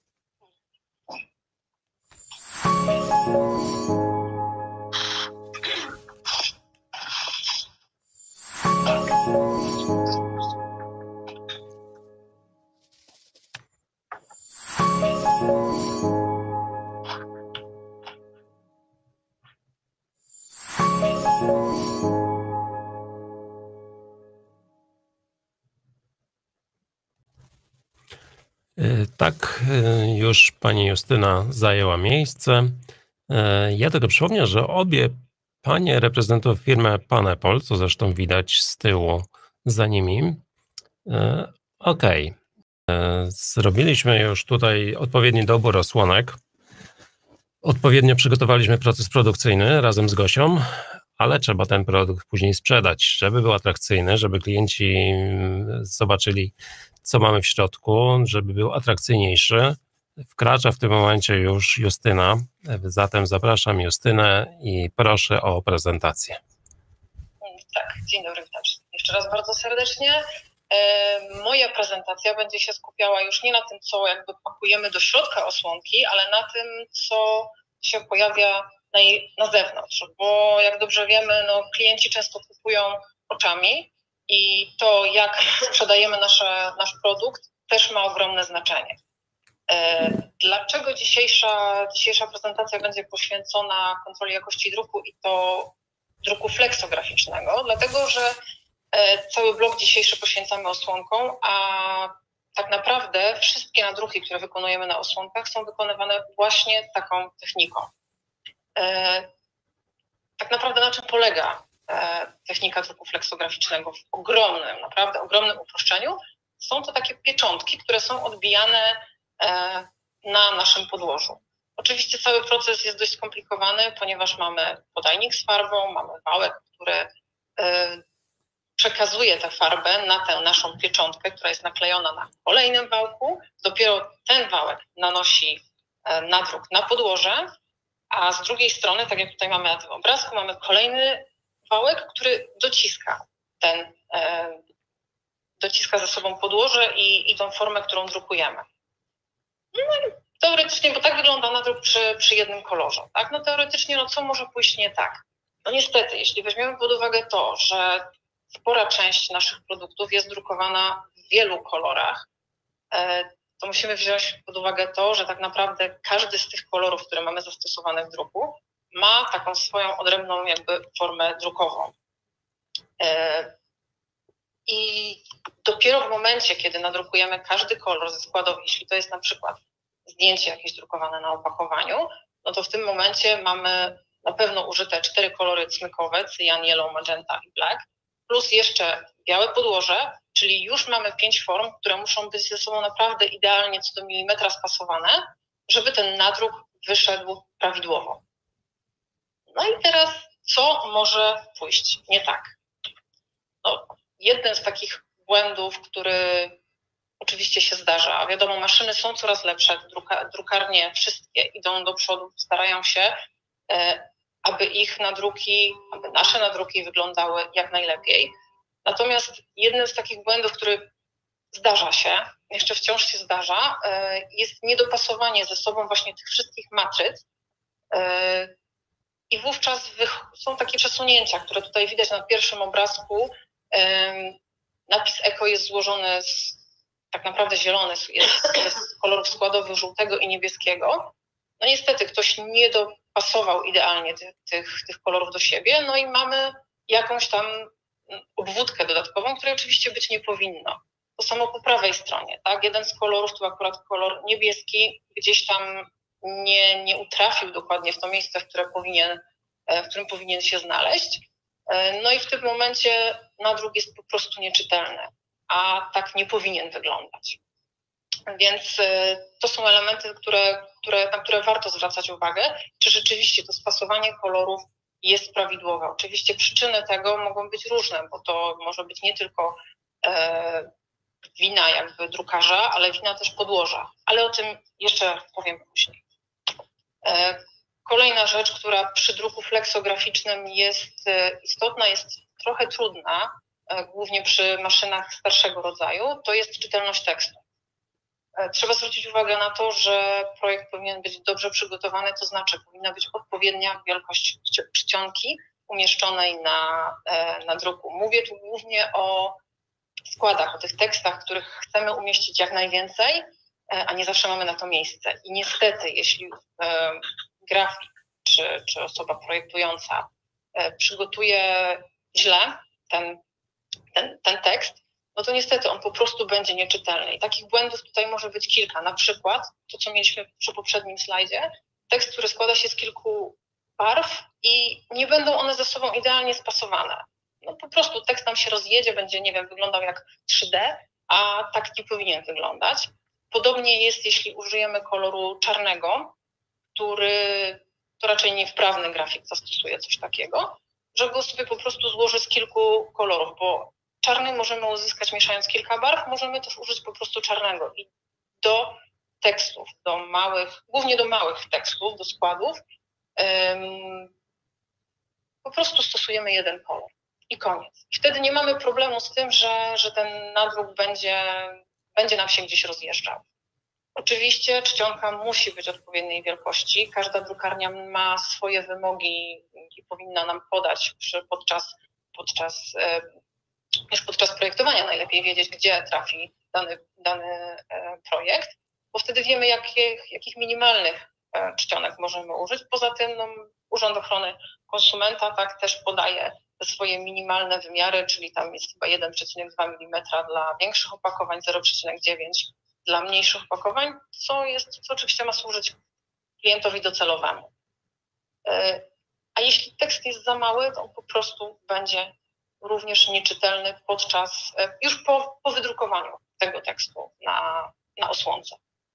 Tak, już Pani Justyna zajęła miejsce. Ja tylko przypomnę, że obie Panie reprezentują firmę Panepol, co zresztą widać z tyłu za nimi. Okej. Zrobiliśmy już tutaj odpowiedni dobór osłonek. Odpowiednio przygotowaliśmy proces produkcyjny razem z Gosią, ale trzeba ten produkt później sprzedać, żeby był atrakcyjny, żeby klienci zobaczyli, co mamy w środku, żeby był atrakcyjniejszy. Wkracza w tym momencie już Justyna, zatem zapraszam Justynę i proszę o prezentację. Tak, dzień dobry, witam jeszcze raz bardzo serdecznie. Moja prezentacja będzie się skupiała już nie na tym, co jakby pakujemy do środka osłonki, ale na tym, co się pojawia na zewnątrz, bo jak dobrze wiemy, klienci często kupują oczami i to, jak sprzedajemy nasz produkt, też ma ogromne znaczenie. Dlaczego dzisiejsza prezentacja będzie poświęcona kontroli jakości druku i to druku fleksograficznego? Dlatego, że cały blok dzisiejszy poświęcamy osłonkom, a tak naprawdę wszystkie nadruki, które wykonujemy na osłonkach, są wykonywane właśnie taką techniką. Tak naprawdę na czym polega technika druku fleksograficznego w naprawdę ogromnym uproszczeniu? Są to takie pieczątki, które są odbijane na naszym podłożu. Oczywiście cały proces jest dość skomplikowany, ponieważ mamy podajnik z farbą, mamy wałek, który przekazuje tę farbę na tę naszą pieczątkę, która jest naklejona na kolejnym wałku. Dopiero ten wałek nanosi nadruk na podłoże A z drugiej strony, tak jak tutaj mamy na tym obrazku, mamy kolejny wałek, który dociska ze sobą podłoże i tą formę, którą drukujemy. No i teoretycznie, bo tak wygląda nadruk przy jednym kolorze, tak? No teoretycznie, co może pójść nie tak? No niestety, jeśli weźmiemy pod uwagę to, że spora część naszych produktów jest drukowana w wielu kolorach, to musimy wziąć pod uwagę to, że tak naprawdę każdy z tych kolorów, które mamy zastosowane w druku, ma taką swoją odrębną jakby formę drukową. I dopiero w momencie, kiedy nadrukujemy każdy kolor ze składowych, jeśli to jest na przykład zdjęcie jakieś drukowane na opakowaniu, no to w tym momencie mamy na pewno użyte 4 kolory cmykowe, cyjan, yellow, magenta i black, plus jeszcze białe podłoże, czyli już mamy 5 form, które muszą być ze sobą naprawdę idealnie co do milimetra spasowane, żeby ten nadruk wyszedł prawidłowo. No i teraz co może pójść nie tak? No, jeden z takich błędów, który oczywiście się zdarza, a wiadomo, maszyny są coraz lepsze, drukarnie wszystkie idą do przodu, starają się, aby nasze nadruki wyglądały jak najlepiej. Natomiast jeden z takich błędów, który zdarza się, jeszcze wciąż się zdarza, jest niedopasowanie ze sobą właśnie tych wszystkich matryc i wówczas są takie przesunięcia, które tutaj widać na pierwszym obrazku. Napis Eko jest złożony tak naprawdę zielony, jest z kolorów składowych żółtego i niebieskiego. No niestety ktoś nie dopasował idealnie tych kolorów do siebie, no i mamy jakąś tam obwódkę dodatkową, której oczywiście być nie powinno. To samo po prawej stronie, tak? Jeden z kolorów, tu akurat kolor niebieski, gdzieś tam nie utrafił dokładnie w to miejsce, w którym powinien się znaleźć. No i w tym momencie nadruk jest po prostu nieczytelny, a tak nie powinien wyglądać. Więc to są elementy, na które warto zwracać uwagę, czy rzeczywiście to spasowanie kolorów jest prawidłowe. Oczywiście przyczyny tego mogą być różne, bo to może być nie tylko wina jakby drukarza, ale wina też podłoża. Ale o tym jeszcze powiem później. Kolejna rzecz, która przy druku fleksograficznym jest istotna, jest trochę trudna, głównie przy maszynach starszego rodzaju, to jest czytelność tekstu. Trzeba zwrócić uwagę na to, że projekt powinien być dobrze przygotowany, to znaczy powinna być odpowiednia wielkość czcionki umieszczonej na druku. Mówię tu głównie o składach, o tych tekstach, których chcemy umieścić jak najwięcej, a nie zawsze mamy na to miejsce. I niestety, jeśli grafik czy osoba projektująca przygotuje źle ten tekst, no to niestety on po prostu będzie nieczytelny. I takich błędów tutaj może być kilka. Na przykład to, co mieliśmy przy poprzednim slajdzie, tekst, który składa się z kilku barw i nie będą one ze sobą idealnie spasowane. No po prostu tekst nam się rozjedzie, będzie, nie wiem, wyglądał jak 3D, a tak nie powinien wyglądać. Podobnie jest, jeśli użyjemy koloru czarnego, to raczej niewprawny grafik zastosuje coś takiego, że go sobie po prostu złoży z kilku kolorów, bo czarny możemy uzyskać mieszając kilka barw, możemy też użyć po prostu czarnego. I do tekstów, głównie do małych tekstów, do składów, po prostu stosujemy jeden kolor i koniec. I wtedy nie mamy problemu z tym, że ten nadruk będzie nam się gdzieś rozjeżdżał. Oczywiście czcionka musi być odpowiedniej wielkości. Każda drukarnia ma swoje wymogi i powinna nam podać już podczas projektowania najlepiej wiedzieć, gdzie trafi dany projekt, bo wtedy wiemy, jakich minimalnych czcionek możemy użyć. Poza tym Urząd Ochrony Konsumenta tak też podaje swoje minimalne wymiary, czyli tam jest chyba 1,2 mm dla większych opakowań, 0,9 dla mniejszych opakowań, co oczywiście ma służyć klientowi docelowemu. A jeśli tekst jest za mały, to on po prostu będzie również nieczytelny już po wydrukowaniu tego tekstu na osłonce.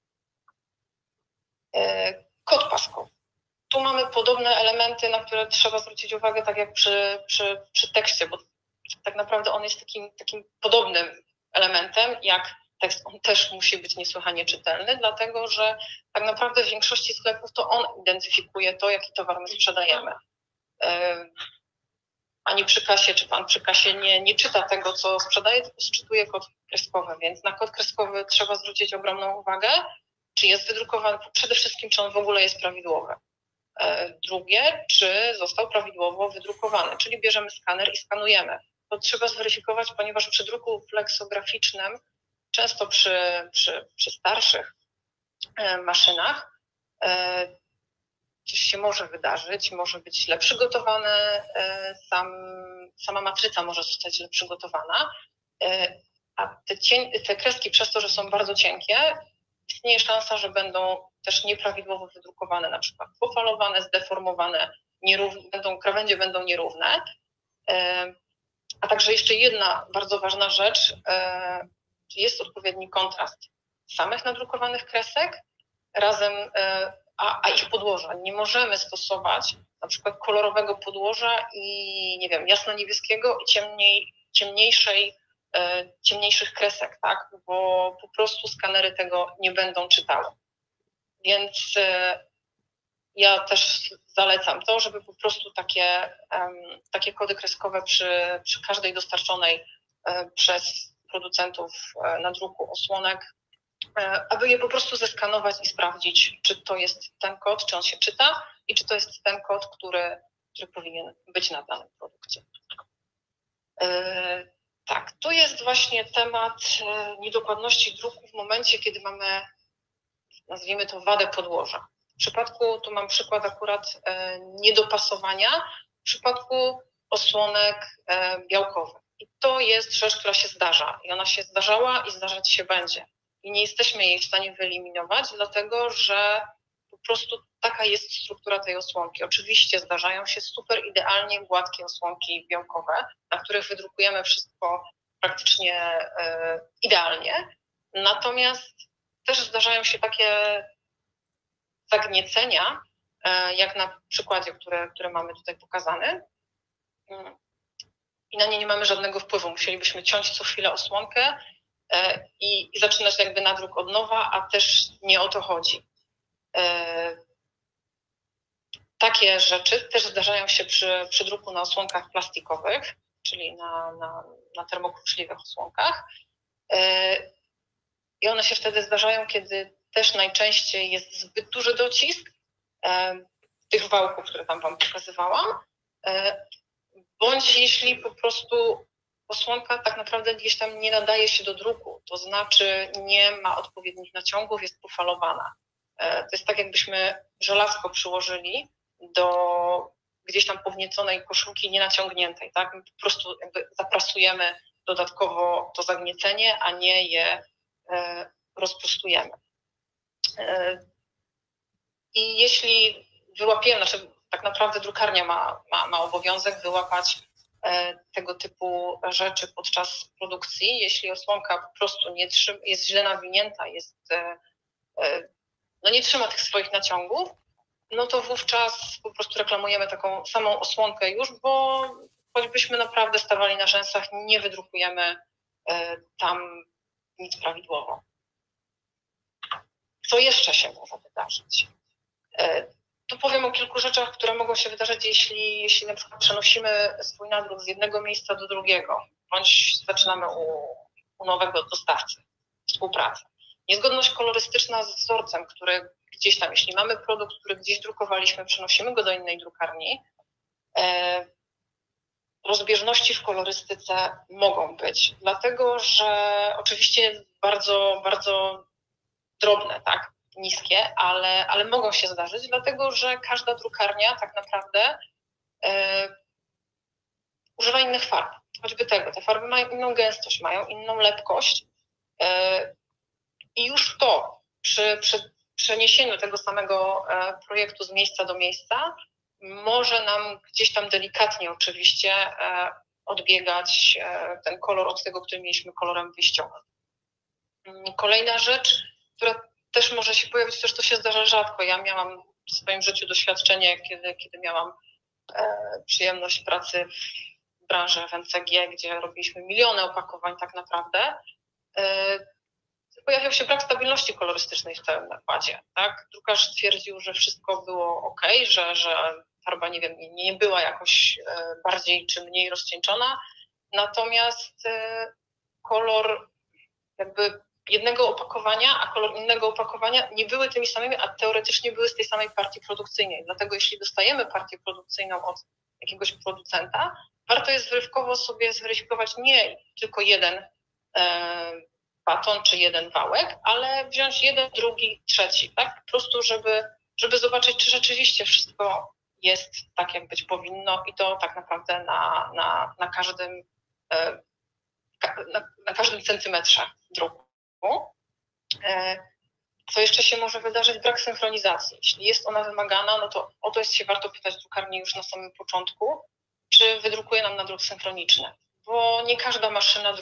Kod paskowy. Tu mamy podobne elementy, na które trzeba zwrócić uwagę, tak jak przy tekście, bo tak naprawdę on jest takim podobnym elementem jak tekst, on też musi być niesłychanie czytelny, dlatego że tak naprawdę w większości sklepów to on identyfikuje to, jaki towar my sprzedajemy. Pani przy kasie czy pan przy kasie nie czyta tego, co sprzedaje, tylko czytuje kod kreskowy, więc na kod kreskowy trzeba zwrócić ogromną uwagę, czy jest wydrukowany, przede wszystkim, czy on w ogóle jest prawidłowy. Drugie, czy został prawidłowo wydrukowany, czyli bierzemy skaner i skanujemy. To trzeba zweryfikować, ponieważ przy druku fleksograficznym, często przy starszych maszynach, coś się może wydarzyć, może być źle przygotowany, sama matryca może zostać źle przygotowana, a te kreski przez to, że są bardzo cienkie, istnieje szansa, że będą też nieprawidłowo wydrukowane, na przykład pofalowane, zdeformowane, krawędzie będą nierówne. A także jeszcze jedna bardzo ważna rzecz, jest odpowiedni kontrast samych nadrukowanych kresek razem, a ich podłoża. Nie możemy stosować na przykład kolorowego podłoża i nie wiem, jasno-niebieskiego i ciemniejszych kresek, tak? Bo po prostu skanery tego nie będą czytały. Więc ja też zalecam to, żeby po prostu takie kody kreskowe przy każdej dostarczonej przez producentów nadruku osłonek, aby je po prostu zeskanować i sprawdzić, czy to jest ten kod, czy on się czyta i czy to jest ten kod, który powinien być na danym produkcie. Tak, to jest właśnie temat niedokładności druku w momencie, kiedy mamy, nazwijmy to, wadę podłoża. W przypadku, tu mam przykład akurat niedopasowania, w przypadku osłonek białkowych. I to jest rzecz, która się zdarza i ona się zdarzała i zdarzać się będzie. I nie jesteśmy jej w stanie wyeliminować, dlatego że po prostu taka jest struktura tej osłonki. Oczywiście zdarzają się super idealnie gładkie osłonki białkowe, na których wydrukujemy wszystko praktycznie idealnie. Natomiast też zdarzają się takie zagniecenia, jak na przykładzie, które mamy tutaj pokazane. I na nie nie mamy żadnego wpływu. Musielibyśmy ciąć co chwilę osłonkę i zaczynać jakby nadruk od nowa, a też nie o to chodzi. Takie rzeczy też zdarzają się przy druku na osłonkach plastikowych, czyli na termokruszliwych osłonkach. I one się wtedy zdarzają, kiedy też najczęściej jest zbyt duży docisk tych wałków, które tam Wam pokazywałam, bądź jeśli po prostu osłonka tak naprawdę gdzieś tam nie nadaje się do druku, to znaczy nie ma odpowiednich naciągów, jest pofalowana. To jest tak, jakbyśmy żelazko przyłożyli do gdzieś tam pownieconej koszulki nienaciągniętej, tak? My po prostu jakby zaprasujemy dodatkowo to zagniecenie, a nie je rozprostujemy. I jeśli wyłapiemy, znaczy tak naprawdę drukarnia ma obowiązek wyłapać tego typu rzeczy podczas produkcji. Jeśli osłonka po prostu jest źle nawinięta, nie trzyma tych swoich naciągów, no to wówczas po prostu reklamujemy taką samą osłonkę już, bo choćbyśmy naprawdę stawali na rzęsach, nie wydrukujemy tam nic prawidłowo. Co jeszcze się może wydarzyć? Tu powiem o kilku rzeczach, które mogą się wydarzyć, jeśli na przykład przenosimy swój nadruk z jednego miejsca do drugiego, bądź zaczynamy u nowego dostawcy współpracę. Niezgodność kolorystyczna z wzorcem, który gdzieś tam, jeśli mamy produkt, który gdzieś drukowaliśmy, przenosimy go do innej drukarni, rozbieżności w kolorystyce mogą być, dlatego że oczywiście bardzo, bardzo drobne, tak, niskie, ale mogą się zdarzyć, dlatego że każda drukarnia tak naprawdę używa innych farb. Choćby tego, te farby mają inną gęstość, mają inną lepkość i już to przy przeniesieniu tego samego projektu z miejsca do miejsca może nam gdzieś tam delikatnie oczywiście odbiegać ten kolor od tego, który mieliśmy kolorem wyjściowym. Kolejna rzecz, która też może się pojawić, też to się zdarza rzadko. Ja miałam w swoim życiu doświadczenie, kiedy miałam przyjemność pracy w branży FMCG, gdzie robiliśmy miliony opakowań tak naprawdę. pojawiał się brak stabilności kolorystycznej w całym nakładzie. Tak? Drukarz twierdził, że wszystko było ok, że farba nie była jakoś bardziej czy mniej rozcieńczona, natomiast kolor jakby jednego opakowania, a kolor innego opakowania nie były tymi samymi, a teoretycznie były z tej samej partii produkcyjnej. Dlatego jeśli dostajemy partię produkcyjną od jakiegoś producenta, warto jest zrywkowo sobie zweryfikować nie tylko jeden baton czy jeden wałek, ale wziąć jeden, drugi, trzeci, tak? Po prostu, żeby zobaczyć, czy rzeczywiście wszystko jest tak, jak być powinno i to tak naprawdę na każdym centymetrze druku. Co jeszcze się może wydarzyć? Brak synchronizacji. Jeśli jest ona wymagana, no to o to się warto pytać drukarni już na samym początku, czy wydrukuje nam na druk synchroniczny, bo nie każda maszyna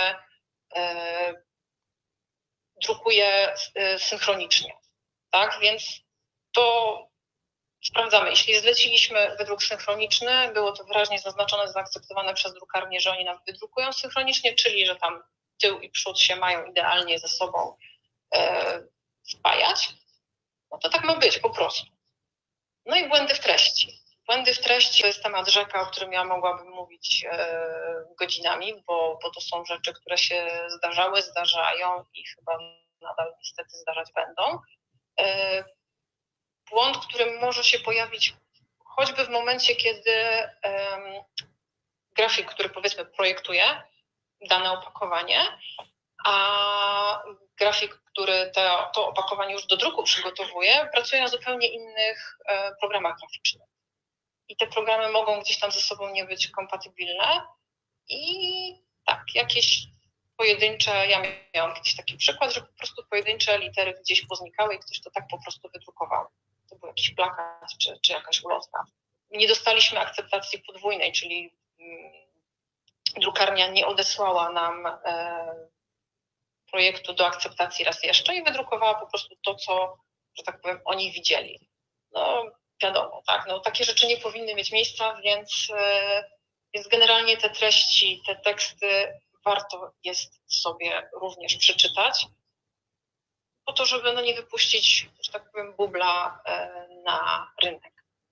drukuje synchronicznie, tak? Więc to sprawdzamy. Jeśli zleciliśmy wydruk synchroniczny, było to wyraźnie zaznaczone, zaakceptowane przez drukarnię, że oni nam wydrukują synchronicznie, czyli że tam tył i przód się mają idealnie ze sobą spajać, no to tak ma być po prostu. No i błędy w treści. Błędy w treści to jest temat rzeka, o którym ja mogłabym mówić godzinami, bo to są rzeczy, które się zdarzały, zdarzają i chyba nadal niestety zdarzać będą. Błąd, który może się pojawić choćby w momencie, kiedy grafik, który powiedzmy projektuje dane opakowanie, a grafik, który to opakowanie już do druku przygotowuje, pracuje na zupełnie innych programach graficznych. I te programy mogą gdzieś tam ze sobą nie być kompatybilne i tak, jakieś pojedyncze, ja miałam jakiś taki przykład, że po prostu pojedyncze litery gdzieś poznikały i ktoś to tak po prostu wydrukował. To był jakiś plakat czy jakaś ulotka. Nie dostaliśmy akceptacji podwójnej, czyli drukarnia nie odesłała nam projektu do akceptacji raz jeszcze i wydrukowała po prostu to, co, że tak powiem, oni widzieli. No wiadomo, tak, no takie rzeczy nie powinny mieć miejsca, więc generalnie te treści, te teksty warto jest sobie również przeczytać, po to, żeby nie wypuścić, że tak powiem, bubla na rynek.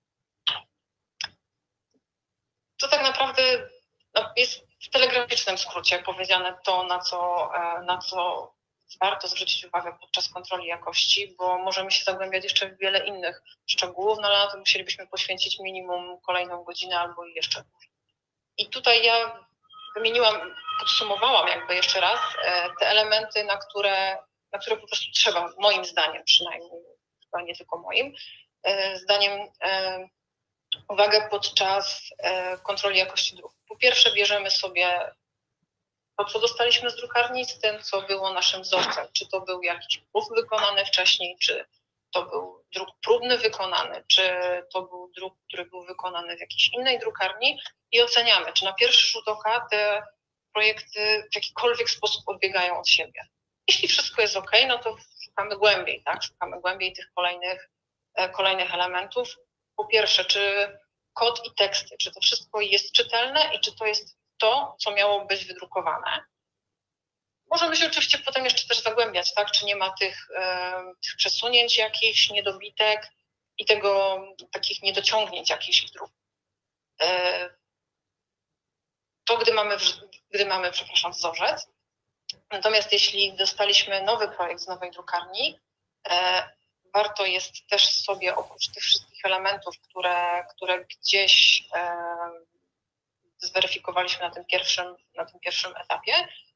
To tak naprawdę jest w telegraficznym skrócie powiedziane to, na co warto zwrócić uwagę podczas kontroli jakości, bo możemy się zagłębiać jeszcze w wiele innych szczegółów, no ale na to musielibyśmy poświęcić minimum kolejną godzinę albo i jeszcze dłużej. I tutaj ja podsumowałam jakby jeszcze raz te elementy, na które po prostu trzeba, moim zdaniem przynajmniej, chyba nie tylko moim, zdaniem uwagę podczas kontroli jakości druku. Po pierwsze bierzemy sobie to, co dostaliśmy z drukarni, z tym, co było naszym wzorcem. Czy to był jakiś prób wykonany wcześniej, czy to był druk próbny wykonany, czy to był druk, który był wykonany w jakiejś innej drukarni i oceniamy, czy na pierwszy rzut oka te projekty w jakikolwiek sposób odbiegają od siebie. Jeśli wszystko jest ok, no to szukamy głębiej, tak? Szukamy głębiej tych kolejnych elementów. Po pierwsze, czy kod i teksty, czy to wszystko jest czytelne i czy to jest to, co miało być wydrukowane. Możemy się oczywiście potem jeszcze też zagłębiać, tak? Czy nie ma tych przesunięć jakichś, niedobitek i takich niedociągnięć jakichś w druku. To gdy mamy wzorzec. Natomiast jeśli dostaliśmy nowy projekt z nowej drukarni, warto jest też sobie oprócz tych wszystkich elementów, które gdzieś zweryfikowaliśmy na tym pierwszym etapie,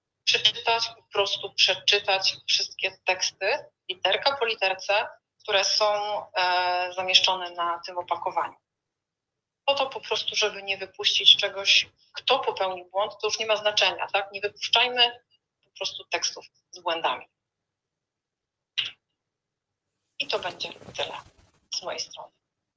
przeczytać wszystkie teksty, literka po literce, które są zamieszczone na tym opakowaniu. Po to po prostu, żeby nie wypuścić czegoś, kto popełnił błąd, to już nie ma znaczenia, tak? Nie wypuszczajmy po prostu tekstów z błędami. I to będzie tyle z mojej strony.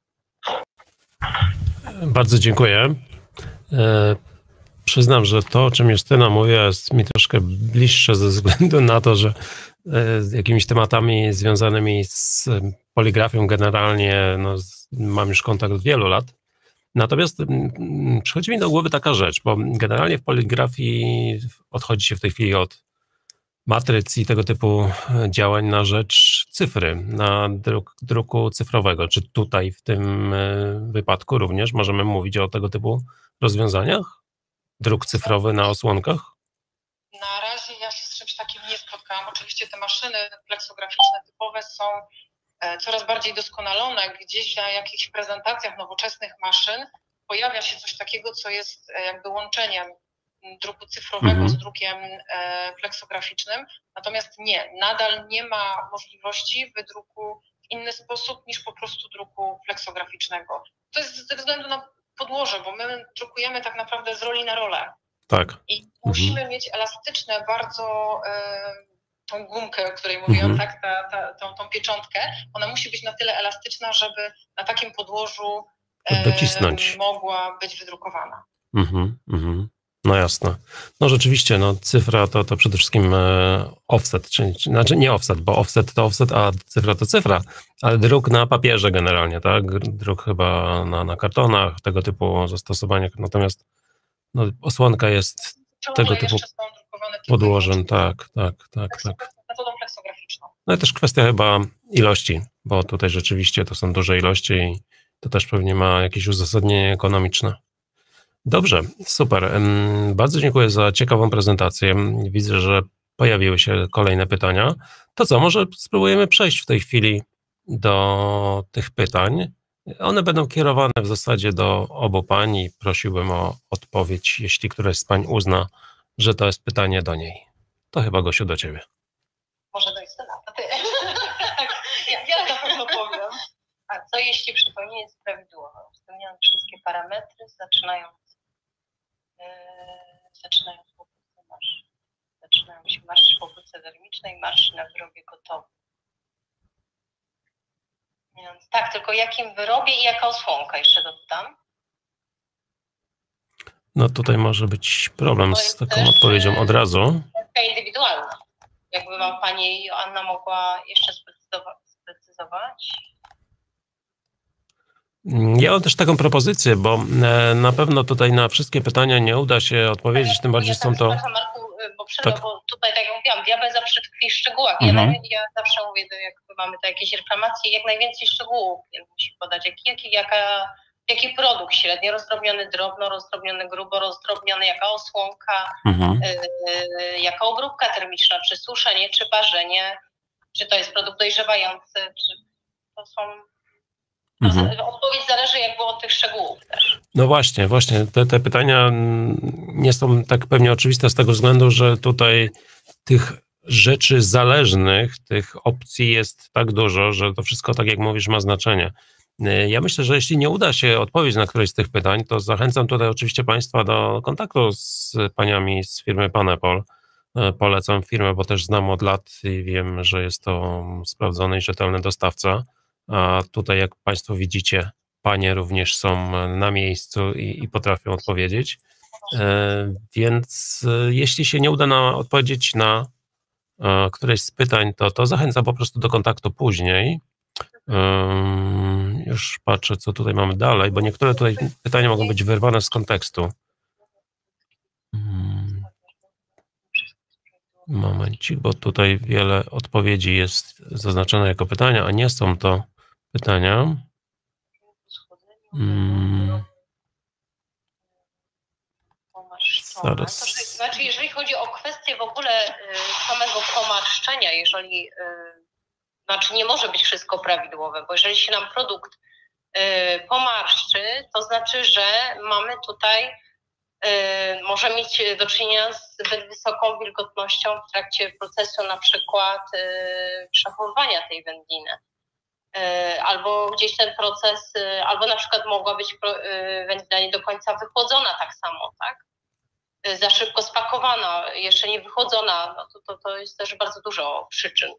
Bardzo dziękuję. Przyznam, że to, o czym Justyna mówiła, jest mi troszkę bliższe ze względu na to, że z jakimiś tematami związanymi z poligrafią generalnie mam już kontakt od wielu lat. Natomiast przychodzi mi do głowy taka rzecz, bo generalnie w poligrafii odchodzi się w tej chwili od matryc i tego typu działań na rzecz cyfry, na druku cyfrowego. Czy tutaj w tym wypadku również możemy mówić o tego typu rozwiązaniach? Druk cyfrowy na osłonkach? Na razie ja się z czymś takim nie spotkałam. Oczywiście te maszyny pleksograficzne typowe są coraz bardziej doskonalone. Gdzieś na jakichś prezentacjach nowoczesnych maszyn pojawia się coś takiego, co jest jakby łączeniem druku cyfrowego z drukiem pleksograficznym. Natomiast nadal nie ma możliwości wydruku w inny sposób niż po prostu druku pleksograficznego. To jest ze względu na podłoże, bo my drukujemy tak naprawdę z roli na rolę. Tak. I musimy mieć elastyczne bardzo tą gumkę, o której mówiłam, tak, tą pieczątkę. Ona musi być na tyle elastyczna, żeby na takim podłożu docisnąć. Mogła być wydrukowana. No jasne. No rzeczywiście, no cyfra to przede wszystkim offset, znaczy nie offset, bo offset to offset, a cyfra to cyfra, ale druk na papierze generalnie, tak? Druk chyba na kartonach, tego typu zastosowaniach, natomiast no, osłonka jest tego typu podłożem, tak. Metodą pleksograficzną. No i też kwestia chyba ilości, bo tutaj rzeczywiście to są duże ilości i to też pewnie ma jakieś uzasadnienie ekonomiczne. Dobrze, super. Bardzo dziękuję za ciekawą prezentację. Widzę, że pojawiły się kolejne pytania. To co, może spróbujemy przejść w tej chwili do tych pytań. One będą kierowane w zasadzie do obu pań i prosiłbym o odpowiedź, jeśli któraś z pań uzna, że to jest pytanie do niej. To chyba, Gosiu, do ciebie. Może do Justyna, to ty. Ja na pewno powiem. A co jeśli przypomnienie jest prawidłowe? Spełniając wszystkie parametry, zaczynają chłopcy marsz. Zaczynają się marsz w pobudce termicznej, marsz na wyrobie gotowym. Więc tak, tylko jakim wyrobie i jaka osłonka, jeszcze dodam. No tutaj może być problem z taką odpowiedzią od razu. Indywidualna. Jakby wam pani Joanna mogła jeszcze sprecyzować? Ja mam też taką propozycję, bo na pewno tutaj na wszystkie pytania nie uda się odpowiedzieć, tym bardziej są to... Marku, bo tutaj, tak jak mówiłam, diabeł zawsze tkwi w szczegółach. Ja zawsze mówię, jak mamy tu jakieś reklamacje, jak najwięcej szczegółów musi podać. Jaki produkt, średnio rozdrobniony, drobno rozdrobniony, grubo rozdrobniony, jaka osłonka, jaka obróbka termiczna, czy suszenie, czy parzenie, czy to jest produkt dojrzewający, czy to są... Odpowiedź zależy jakby od tych szczegółów też. No właśnie, te pytania nie są tak pewnie oczywiste z tego względu, że tutaj tych rzeczy zależnych, tych opcji jest tak dużo, że to wszystko, tak jak mówisz, ma znaczenie. Ja myślę, że jeśli nie uda się odpowiedzieć na któreś z tych pytań, to zachęcam tutaj oczywiście Państwa do kontaktu z paniami z firmy Panepol. Polecam firmę, bo też znam od lat i wiem, że jest to sprawdzony i rzetelny dostawca. A tutaj, jak Państwo widzicie, panie również są na miejscu i potrafią odpowiedzieć. Więc jeśli się nie uda odpowiedzieć na któreś z pytań, to zachęcam po prostu do kontaktu później. Już patrzę, co tutaj mamy dalej, bo niektóre tutaj pytania mogą być wyrwane z kontekstu. Momencik, bo tutaj wiele odpowiedzi jest zaznaczone jako pytania, a nie są to pytania. Zaraz. Znaczy, jeżeli chodzi o kwestię w ogóle samego pomarszczenia, znaczy nie może być wszystko prawidłowe, bo jeżeli się nam produkt pomarszczy, to znaczy, że mamy tutaj, może mieć do czynienia z zbyt wysoką wilgotnością w trakcie procesu na przykład przechowywania tej wędliny. Albo gdzieś ten proces, albo na przykład mogła być wędlina nie do końca wychłodzona tak samo, tak? Za szybko spakowana, jeszcze nie wychłodzona, no to jest też bardzo dużo przyczyn.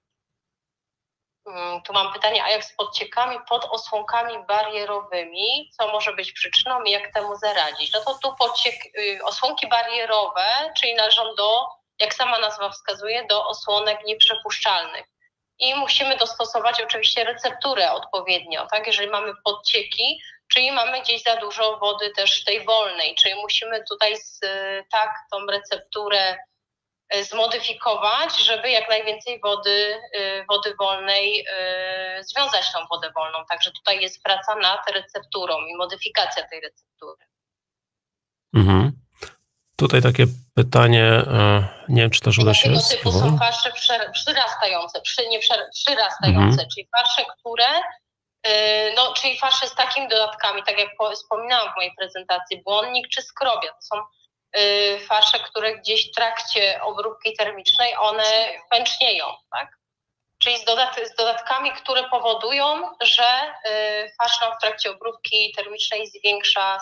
Tu mam pytanie, a jak z podciekami pod osłonkami barierowymi, co może być przyczyną i jak temu zaradzić? No to tu osłonki barierowe, czyli należą do, jak sama nazwa wskazuje, do osłonek nieprzepuszczalnych. I musimy dostosować oczywiście recepturę odpowiednio, tak? Jeżeli mamy podcieki, czyli mamy gdzieś za dużo wody też tej wolnej, czyli musimy tutaj tą recepturę zmodyfikować, żeby jak najwięcej wody wolnej, związać tą wodę wolną. Także tutaj jest praca nad recepturą i modyfikacja tej receptury. Mhm. Tutaj takie pytanie, nie wiem, czy też uda się Jakiego typu są spróbować. farsze przyrastające, Mhm. czyli farsze, które, czyli farsze z takimi dodatkami, tak jak wspominałam w mojej prezentacji, błonnik czy skrobia. To są farsze, które gdzieś w trakcie obróbki termicznej one pęcznieją, tak? Czyli z dodatkami, które powodują, że farsz nam w trakcie obróbki termicznej zwiększa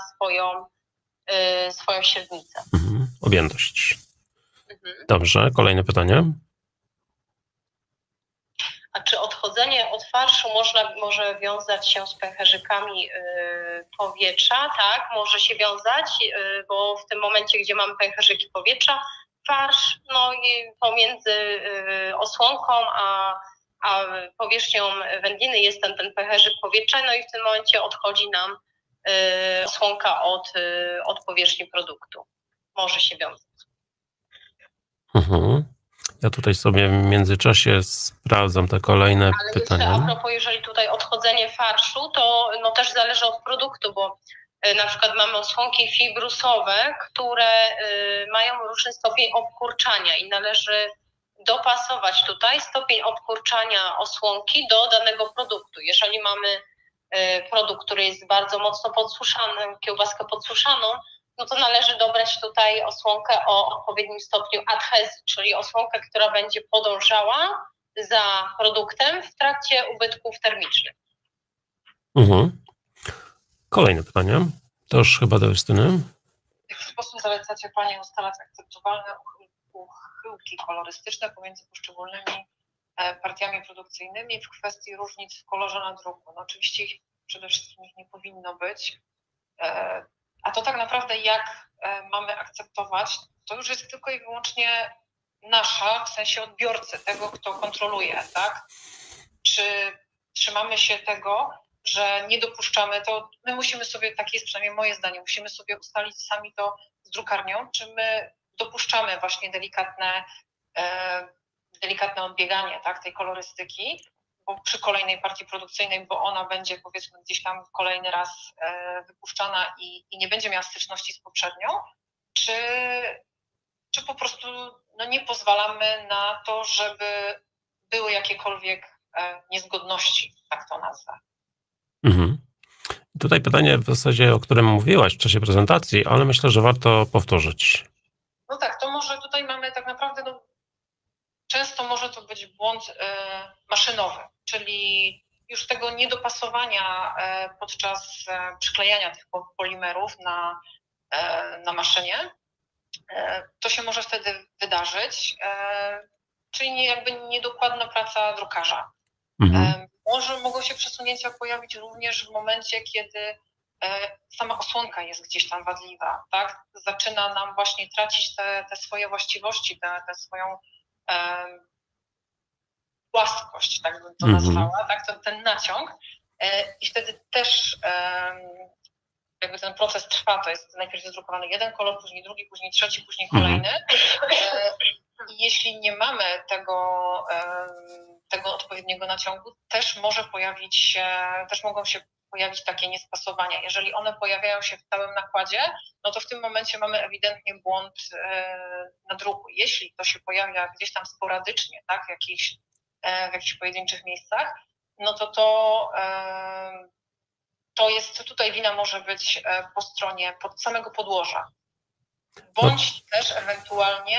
swoją średnicę. Mhm. Objętość. Dobrze, kolejne pytanie. A czy odchodzenie od farszu może wiązać się z pęcherzykami powietrza? Tak, może się wiązać, bo w tym momencie, gdzie mamy pęcherzyki powietrza, farsz i pomiędzy osłonką a powierzchnią wędliny jest ten pęcherzyk powietrza, i w tym momencie odchodzi nam osłonka od powierzchni produktu. Może się wiązać. Mhm. Ja tutaj sobie w międzyczasie sprawdzam te kolejne pytania. Ale jeszcze a propos, jeżeli tutaj odchodzenie farszu, to też zależy od produktu, bo na przykład mamy osłonki fibrusowe, które mają różny stopień obkurczania i należy dopasować tutaj stopień obkurczania osłonki do danego produktu. Jeżeli mamy produkt, który jest bardzo mocno podsuszany, kiełbaskę podsuszaną, to należy dobrać tutaj osłonkę o odpowiednim stopniu adhezji, czyli osłonkę, która będzie podążała za produktem w trakcie ubytków termicznych. Mhm. Kolejne pytanie. To już chyba do Justyny. W jaki sposób zalecacie Panie ustalać akceptowalne uchyłki kolorystyczne pomiędzy poszczególnymi partiami produkcyjnymi w kwestii różnic w kolorze na druku? Oczywiście przede wszystkim ich nie powinno być. A to tak naprawdę jak mamy akceptować, to już jest tylko i wyłącznie nasza, w sensie odbiorcy, tego, kto kontroluje, tak? Czy trzymamy się tego, że nie dopuszczamy, to my musimy sobie, takie jest przynajmniej moje zdanie, musimy sobie ustalić sami to z drukarnią, czy my dopuszczamy właśnie delikatne odbieganie, tak, tej kolorystyki, bo przy kolejnej partii produkcyjnej, bo ona będzie powiedzmy gdzieś tam kolejny raz wypuszczana i nie będzie miała styczności z poprzednią, czy po prostu nie pozwalamy na to, żeby były jakiekolwiek niezgodności, tak to nazwę. Mhm. Tutaj pytanie w zasadzie, o którym mówiłaś w czasie prezentacji, ale myślę, że warto powtórzyć. No tak, to może tutaj mamy tak naprawdę, często może to być błąd maszynowy, czyli już tego niedopasowania podczas przyklejania tych polimerów na maszynie. To się może wtedy wydarzyć, czyli niedokładna praca drukarza. Mhm. Mogą się przesunięcia pojawić również w momencie, kiedy sama osłonka jest gdzieś tam wadliwa, tak? Zaczyna nam właśnie tracić te swoje właściwości, tę swoją płaskość, tak bym to nazwała, tak? Ten naciąg. I wtedy też ten proces trwa, to jest najpierw wydrukowany jeden kolor, później drugi, później trzeci, później kolejny. I jeśli nie mamy tego odpowiedniego naciągu, też mogą się pojawić takie niespasowania. Jeżeli one pojawiają się w całym nakładzie, to w tym momencie mamy ewidentnie błąd na druku. Jeśli to się pojawia gdzieś tam sporadycznie, tak, w jakichś pojedynczych miejscach, to jest tutaj wina może być po stronie samego podłoża. Bądź też ewentualnie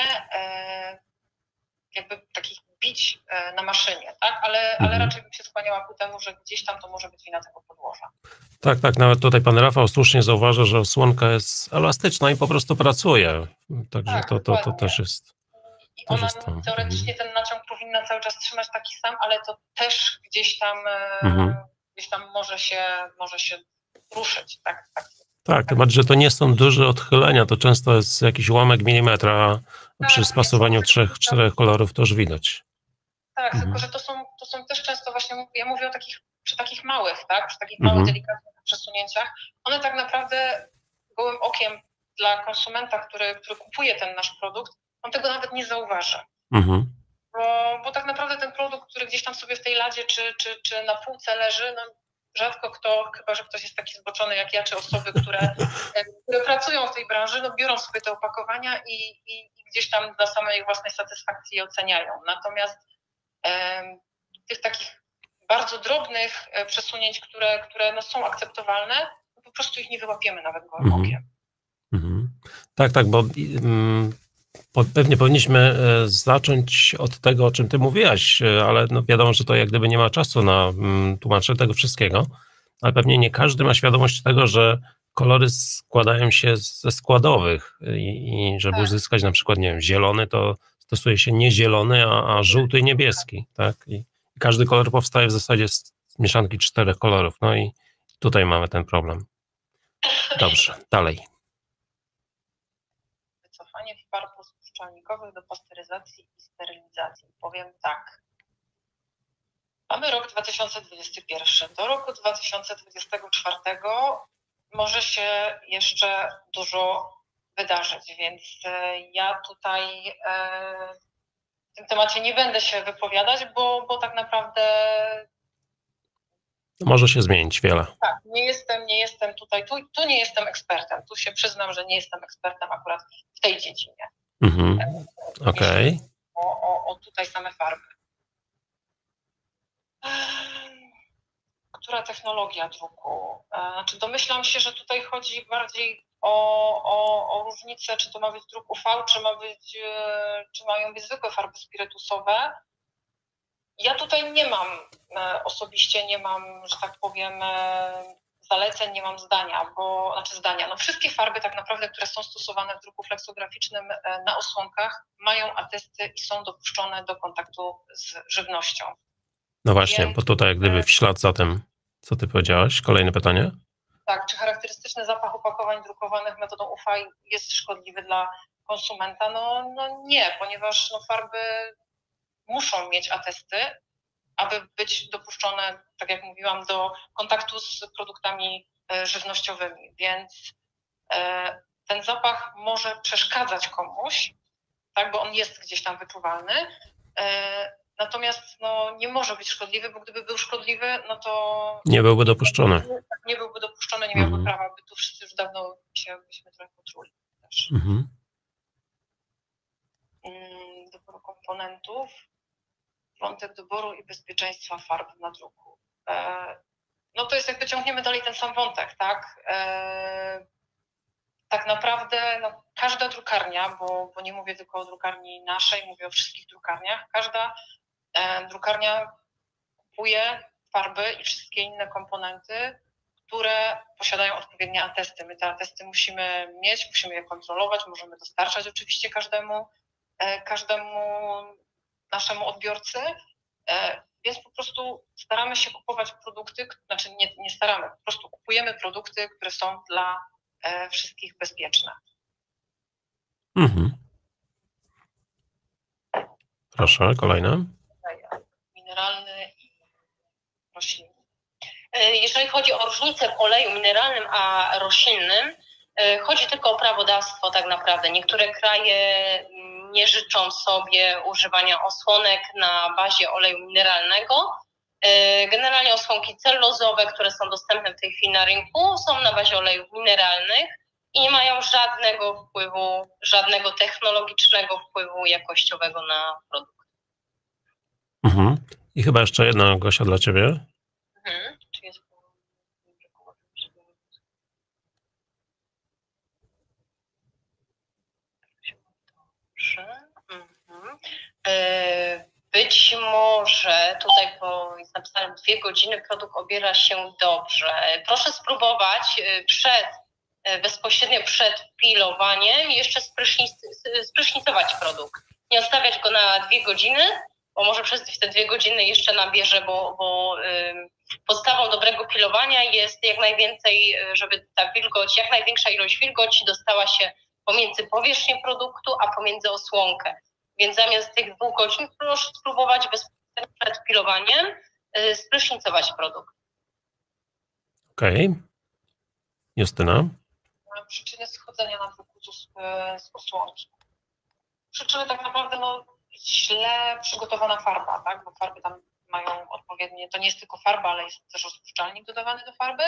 takich bić na maszynie, tak? Ale raczej bym się skłaniała ku temu, że gdzieś tam to może być wina tego podłoża. Tak, nawet tutaj pan Rafał słusznie zauważa, że osłonka jest elastyczna i po prostu pracuje. Także tak, to też jest. I ona teoretycznie ten naciąg powinna cały czas trzymać taki sam, ale to też gdzieś tam może się ruszyć, tak. Tak, tym bardziej, że to nie są duże odchylenia, to często jest jakiś ułamek milimetra, przy spasowaniu 3-4 kolorów to już widać. Tak, tylko że to są też często właśnie, ja mówię przy takich małych, tak, przy takich małych, delikatnych przesunięciach, one tak naprawdę gołym okiem dla konsumenta, który kupuje ten nasz produkt, on tego nawet nie zauważy. Mhm. Bo tak naprawdę ten produkt, który gdzieś tam sobie w tej ladzie czy na półce leży, no rzadko kto, chyba że ktoś jest taki zboczony jak ja, czy osoby, które pracują w tej branży, no biorą sobie te opakowania i gdzieś tam dla samej własnej satysfakcji je oceniają. Natomiast tych takich bardzo drobnych przesunięć, które no, są akceptowalne, no, po prostu ich nie wyłapiemy nawet gołym okiem. Tak, bo pewnie powinniśmy zacząć od tego, o czym ty mówiłaś, ale no wiadomo, że to jak gdyby nie ma czasu na tłumaczenie tego wszystkiego, ale pewnie nie każdy ma świadomość tego, że kolory składają się ze składowych i żeby uzyskać na przykład, nie wiem, zielony, to stosuje się nie zielony, a żółty i niebieski, tak? I każdy kolor powstaje w zasadzie z mieszanki 4 kolorów, no i tutaj mamy ten problem. Dobrze, dalej. Wycofanie farb rozpuszczalnikowych do pasteryzacji i sterylizacji. Powiem tak. Mamy rok 2021. Do roku 2024 może się jeszcze dużo wydarzyć, więc ja tutaj w tym temacie nie będę się wypowiadać, bo tak naprawdę może się zmienić wiele. Tak, nie jestem tutaj, tu nie jestem ekspertem. Tu się przyznam, że nie jestem ekspertem akurat w tej dziedzinie. Okej. O tutaj same farby. Która technologia druku? Znaczy domyślam się, że tutaj chodzi bardziej o różnicę, czy to ma być druk UV, czy mają być zwykłe farby spirytusowe. Ja tutaj osobiście nie mam, że tak powiem, zaleceń, nie mam zdania, no wszystkie farby tak naprawdę, które są stosowane w druku fleksograficznym na osłonkach, mają atesty i są dopuszczone do kontaktu z żywnością. No właśnie, bo tutaj jak gdyby w ślad za tym, co ty powiedziałaś, kolejne pytanie. Tak, czy charakterystyczny zapach opakowań drukowanych metodą UV jest szkodliwy dla konsumenta? No nie, ponieważ no farby muszą mieć atesty, aby być dopuszczone, tak jak mówiłam, do kontaktu z produktami żywnościowymi, więc ten zapach może przeszkadzać komuś, tak, bo on jest gdzieś tam wyczuwalny, natomiast no, nie może być szkodliwy, bo gdyby był szkodliwy, no to nie byłby dopuszczony. Nie byłby dopuszczony, nie miałby prawa, by tu wszyscy już dawno byśmy trochę poczuli też. Doboru komponentów, wątek doboru i bezpieczeństwa farb na druku. No to jest jakby ciągniemy dalej ten sam wątek, tak? Tak naprawdę no, każda drukarnia, bo nie mówię tylko o drukarni naszej, mówię o wszystkich drukarniach, każda drukarnia kupuje farby i wszystkie inne komponenty, które posiadają odpowiednie atesty. My te atesty musimy mieć, musimy je kontrolować, możemy dostarczać oczywiście każdemu naszemu odbiorcy, więc po prostu staramy się kupować produkty, znaczy nie staramy, po prostu kupujemy produkty, które są dla wszystkich bezpieczne. Proszę, kolejne. Mineralny i roślinny. Jeżeli chodzi o różnicę w oleju mineralnym a roślinnym, chodzi tylko o prawodawstwo tak naprawdę. Niektóre kraje nie życzą sobie używania osłonek na bazie oleju mineralnego. Generalnie osłonki cellulozowe, które są dostępne w tej chwili na rynku, są na bazie olejów mineralnych i nie mają żadnego wpływu, żadnego technologicznego wpływu jakościowego na produkt. I chyba jeszcze jedna, Gosia, dla ciebie. Czy jest... Być może tutaj jest napisane 2 godziny, produkt obiera się dobrze. Proszę spróbować bezpośrednio przed pilowaniem jeszcze sprysznicować produkt. Nie odstawiać go na 2 godziny, bo może przez te 2 godziny jeszcze nabierze, bo podstawą dobrego pilowania jest jak najwięcej, żeby ta wilgoć, jak największa ilość wilgoci dostała się pomiędzy powierzchnię produktu, a pomiędzy osłonkę. Więc zamiast tych 2 godzin proszę spróbować bezpośrednio przed pilowaniem sprysznicować produkt. Okej. Justyna? Przyczyny schodzenia na druku z osłonki. przyczyny tak naprawdę źle przygotowana farba, tak? Bo farby tam mają odpowiednie, to nie jest tylko farba, ale jest też rozpuszczalnik dodawany do farby,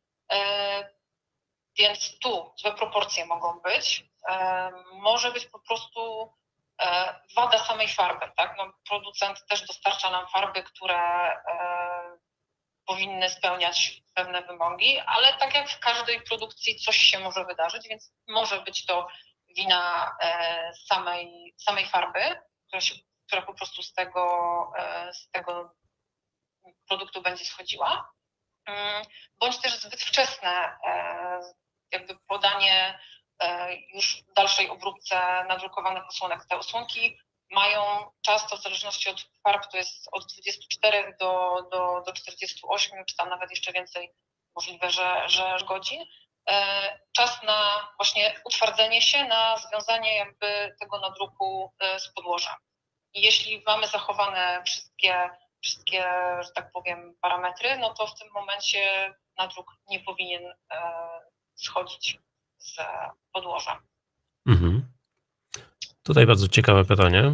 więc tu złe proporcje mogą być. Może być po prostu wada samej farby, tak? Producent też dostarcza nam farby, które powinny spełniać pewne wymogi, ale tak jak w każdej produkcji coś się może wydarzyć, więc może być to wina samej farby, która po prostu z tego produktu będzie schodziła, bądź też zbyt wczesne jakby podanie już w dalszej obróbce nadrukowanych osłonek. Te osłonki mają często w zależności od farb, to jest od 24 do 48, czy tam nawet jeszcze więcej, możliwe, że godzin. Czas na właśnie utwardzenie się, na związanie jakby tego nadruku z podłożem. I jeśli mamy zachowane wszystkie, że tak powiem, parametry, no to w tym momencie nadruk nie powinien schodzić z podłoża. Tutaj bardzo ciekawe pytanie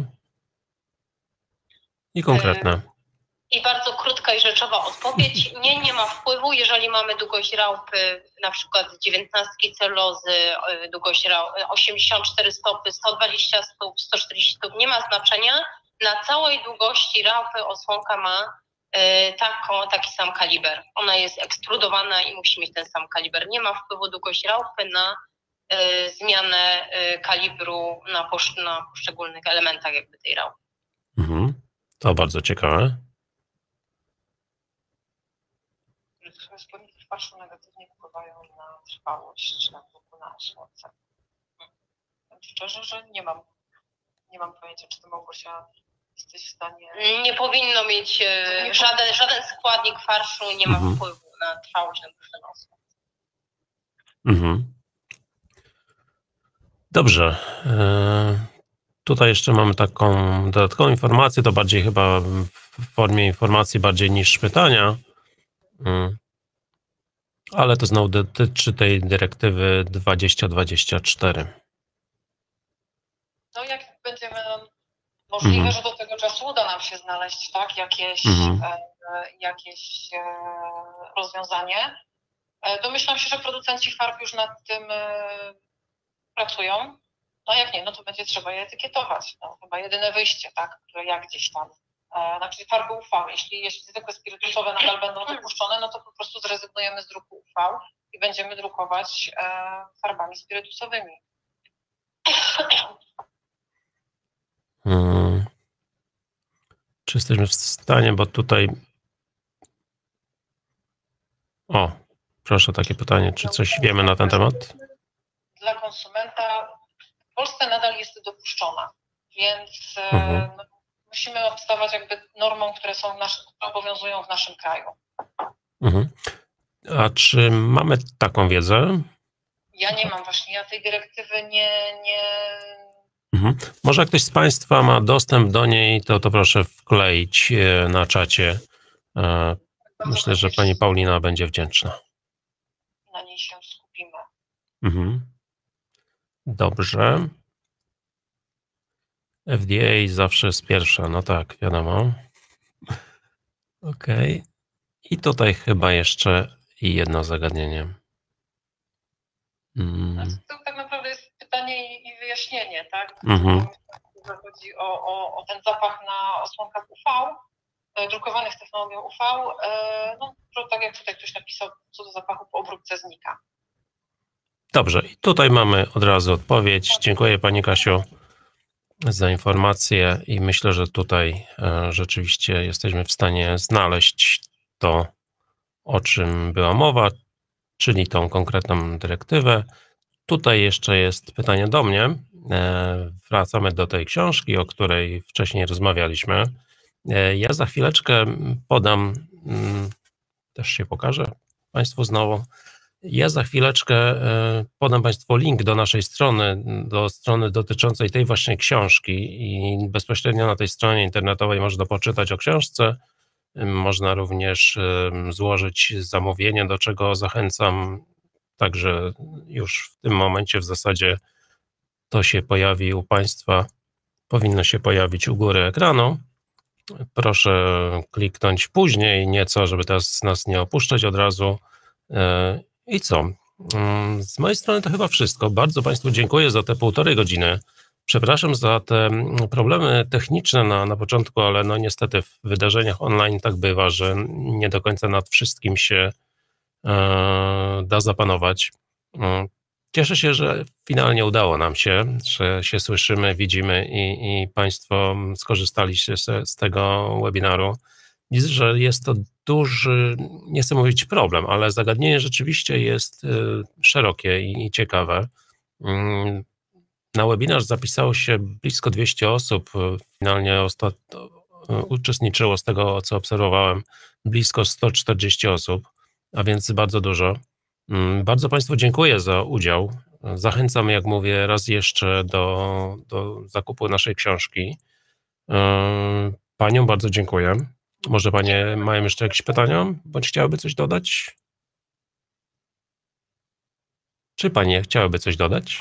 i konkretne. I bardzo krótka i rzeczowa odpowiedź. Nie ma wpływu, jeżeli mamy długość rałpy, na przykład 19 celulozy, długość 84 stopy, 120 stóp, 140 stóp, nie ma znaczenia. Na całej długości rałpy osłonka ma taki sam kaliber. Ona jest ekstrudowana i musi mieć ten sam kaliber. Nie ma wpływu długość rałpy na zmianę kalibru na poszczególnych elementach jakby tej rałpy. To bardzo ciekawe. Składniki farszu negatywnie wpływają na trwałość nadruku na osłonce. Szczerze, że nie mam pojęcia, czy to, Małgosia, jesteś w stanie... Nie powinno mieć, żaden składnik farszu nie ma wpływu na trwałość nadruku na osłonce. Dobrze. Tutaj jeszcze mamy taką dodatkową informację, to bardziej chyba w formie informacji bardziej niż pytania, ale to znowu dotyczy tej dyrektywy 2024. No jak będziemy, możliwe, że do tego czasu uda nam się znaleźć, tak, jakieś rozwiązanie. Domyślam się, że producenci farb już nad tym pracują. No jak nie, no to będzie trzeba je etykietować. No, chyba jedyne wyjście, tak, które jak gdzieś tam. Znaczy farby UV. Jeśli zwykłe spirytusowe nadal będą dopuszczone, no to po prostu zrezygnujemy z druku UV i będziemy drukować farbami spirytusowymi. Czy jesteśmy w stanie, bo tutaj... O, proszę, takie pytanie, czy coś wiemy na ten temat? Dla konsumenta w Polsce nadal jest dopuszczona, więc musimy obstawać jakby normom, które obowiązują w naszym kraju. A czy mamy taką wiedzę? Ja nie mam właśnie, ja tej dyrektywy nie... Może jak ktoś z Państwa ma dostęp do niej, to proszę wkleić na czacie. Myślę, że Pani Paulina będzie wdzięczna. Na niej się skupimy. Dobrze. FDA zawsze jest pierwsza, no tak, wiadomo. Okej. I tutaj chyba jeszcze jedno zagadnienie. To tak naprawdę jest pytanie i wyjaśnienie, tak? Chodzi o ten zapach na osłonkach UV, drukowanych technologią UV. No to tak jak tutaj ktoś napisał, co do zapachu po obróbce znika. Dobrze, i tutaj mamy od razu odpowiedź. Dziękuję Pani Kasiu za informację i myślę, że tutaj rzeczywiście jesteśmy w stanie znaleźć to, o czym była mowa, czyli tą konkretną dyrektywę. Tutaj jeszcze jest pytanie do mnie. Wracamy do tej książki, o której wcześniej rozmawialiśmy. Ja za chwileczkę podam, też się pokażę Państwu znowu. Ja za chwileczkę podam Państwu link do naszej strony, do strony dotyczącej tej właśnie książki i bezpośrednio na tej stronie internetowej można poczytać o książce. Można również złożyć zamówienie, do czego zachęcam. Także już w tym momencie w zasadzie to się pojawi u Państwa powinno się pojawić u góry ekranu. Proszę kliknąć później nieco, żeby teraz nas nie opuszczać od razu. I co? Z mojej strony to chyba wszystko. Bardzo Państwu dziękuję za te 1,5 godziny. Przepraszam za te problemy techniczne na początku, ale no niestety w wydarzeniach online tak bywa, że nie do końca nad wszystkim się da zapanować. Cieszę się, że finalnie udało nam się, że się słyszymy, widzimy i Państwo skorzystaliście z tego webinaru. Widzę, że jest to duży, nie chcę mówić problem, ale zagadnienie rzeczywiście jest szerokie i ciekawe. Na webinar zapisało się blisko 200 osób. Finalnie uczestniczyło, z tego co obserwowałem, blisko 140 osób, a więc bardzo dużo. Bardzo Państwu dziękuję za udział. Zachęcam, jak mówię, raz jeszcze do zakupu naszej książki. Paniom bardzo dziękuję. Może Panie mają jeszcze jakieś pytania, bądź chciałyby coś dodać? Czy Panie chciałyby coś dodać?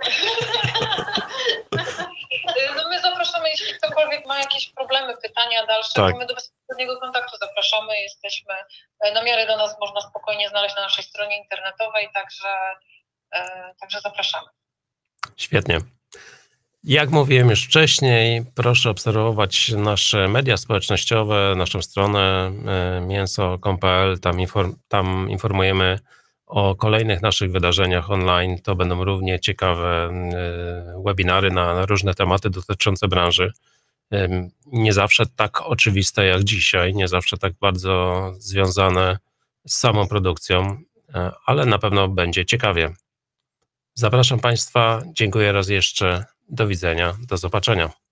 No my zapraszamy, jeśli ktokolwiek ma jakieś problemy, pytania dalsze, Tak. to my do bezpośredniego kontaktu zapraszamy. Jesteśmy, na miarę do nas można spokojnie znaleźć na naszej stronie internetowej, także zapraszamy. Świetnie. Jak mówiłem już wcześniej, proszę obserwować nasze media społecznościowe, naszą stronę mięso.com.pl. Tam informujemy o kolejnych naszych wydarzeniach online. To będą równie ciekawe webinary na różne tematy dotyczące branży. Nie zawsze tak oczywiste jak dzisiaj, nie zawsze tak bardzo związane z samą produkcją, ale na pewno będzie ciekawie. Zapraszam Państwa, dziękuję raz jeszcze, do widzenia, do zobaczenia.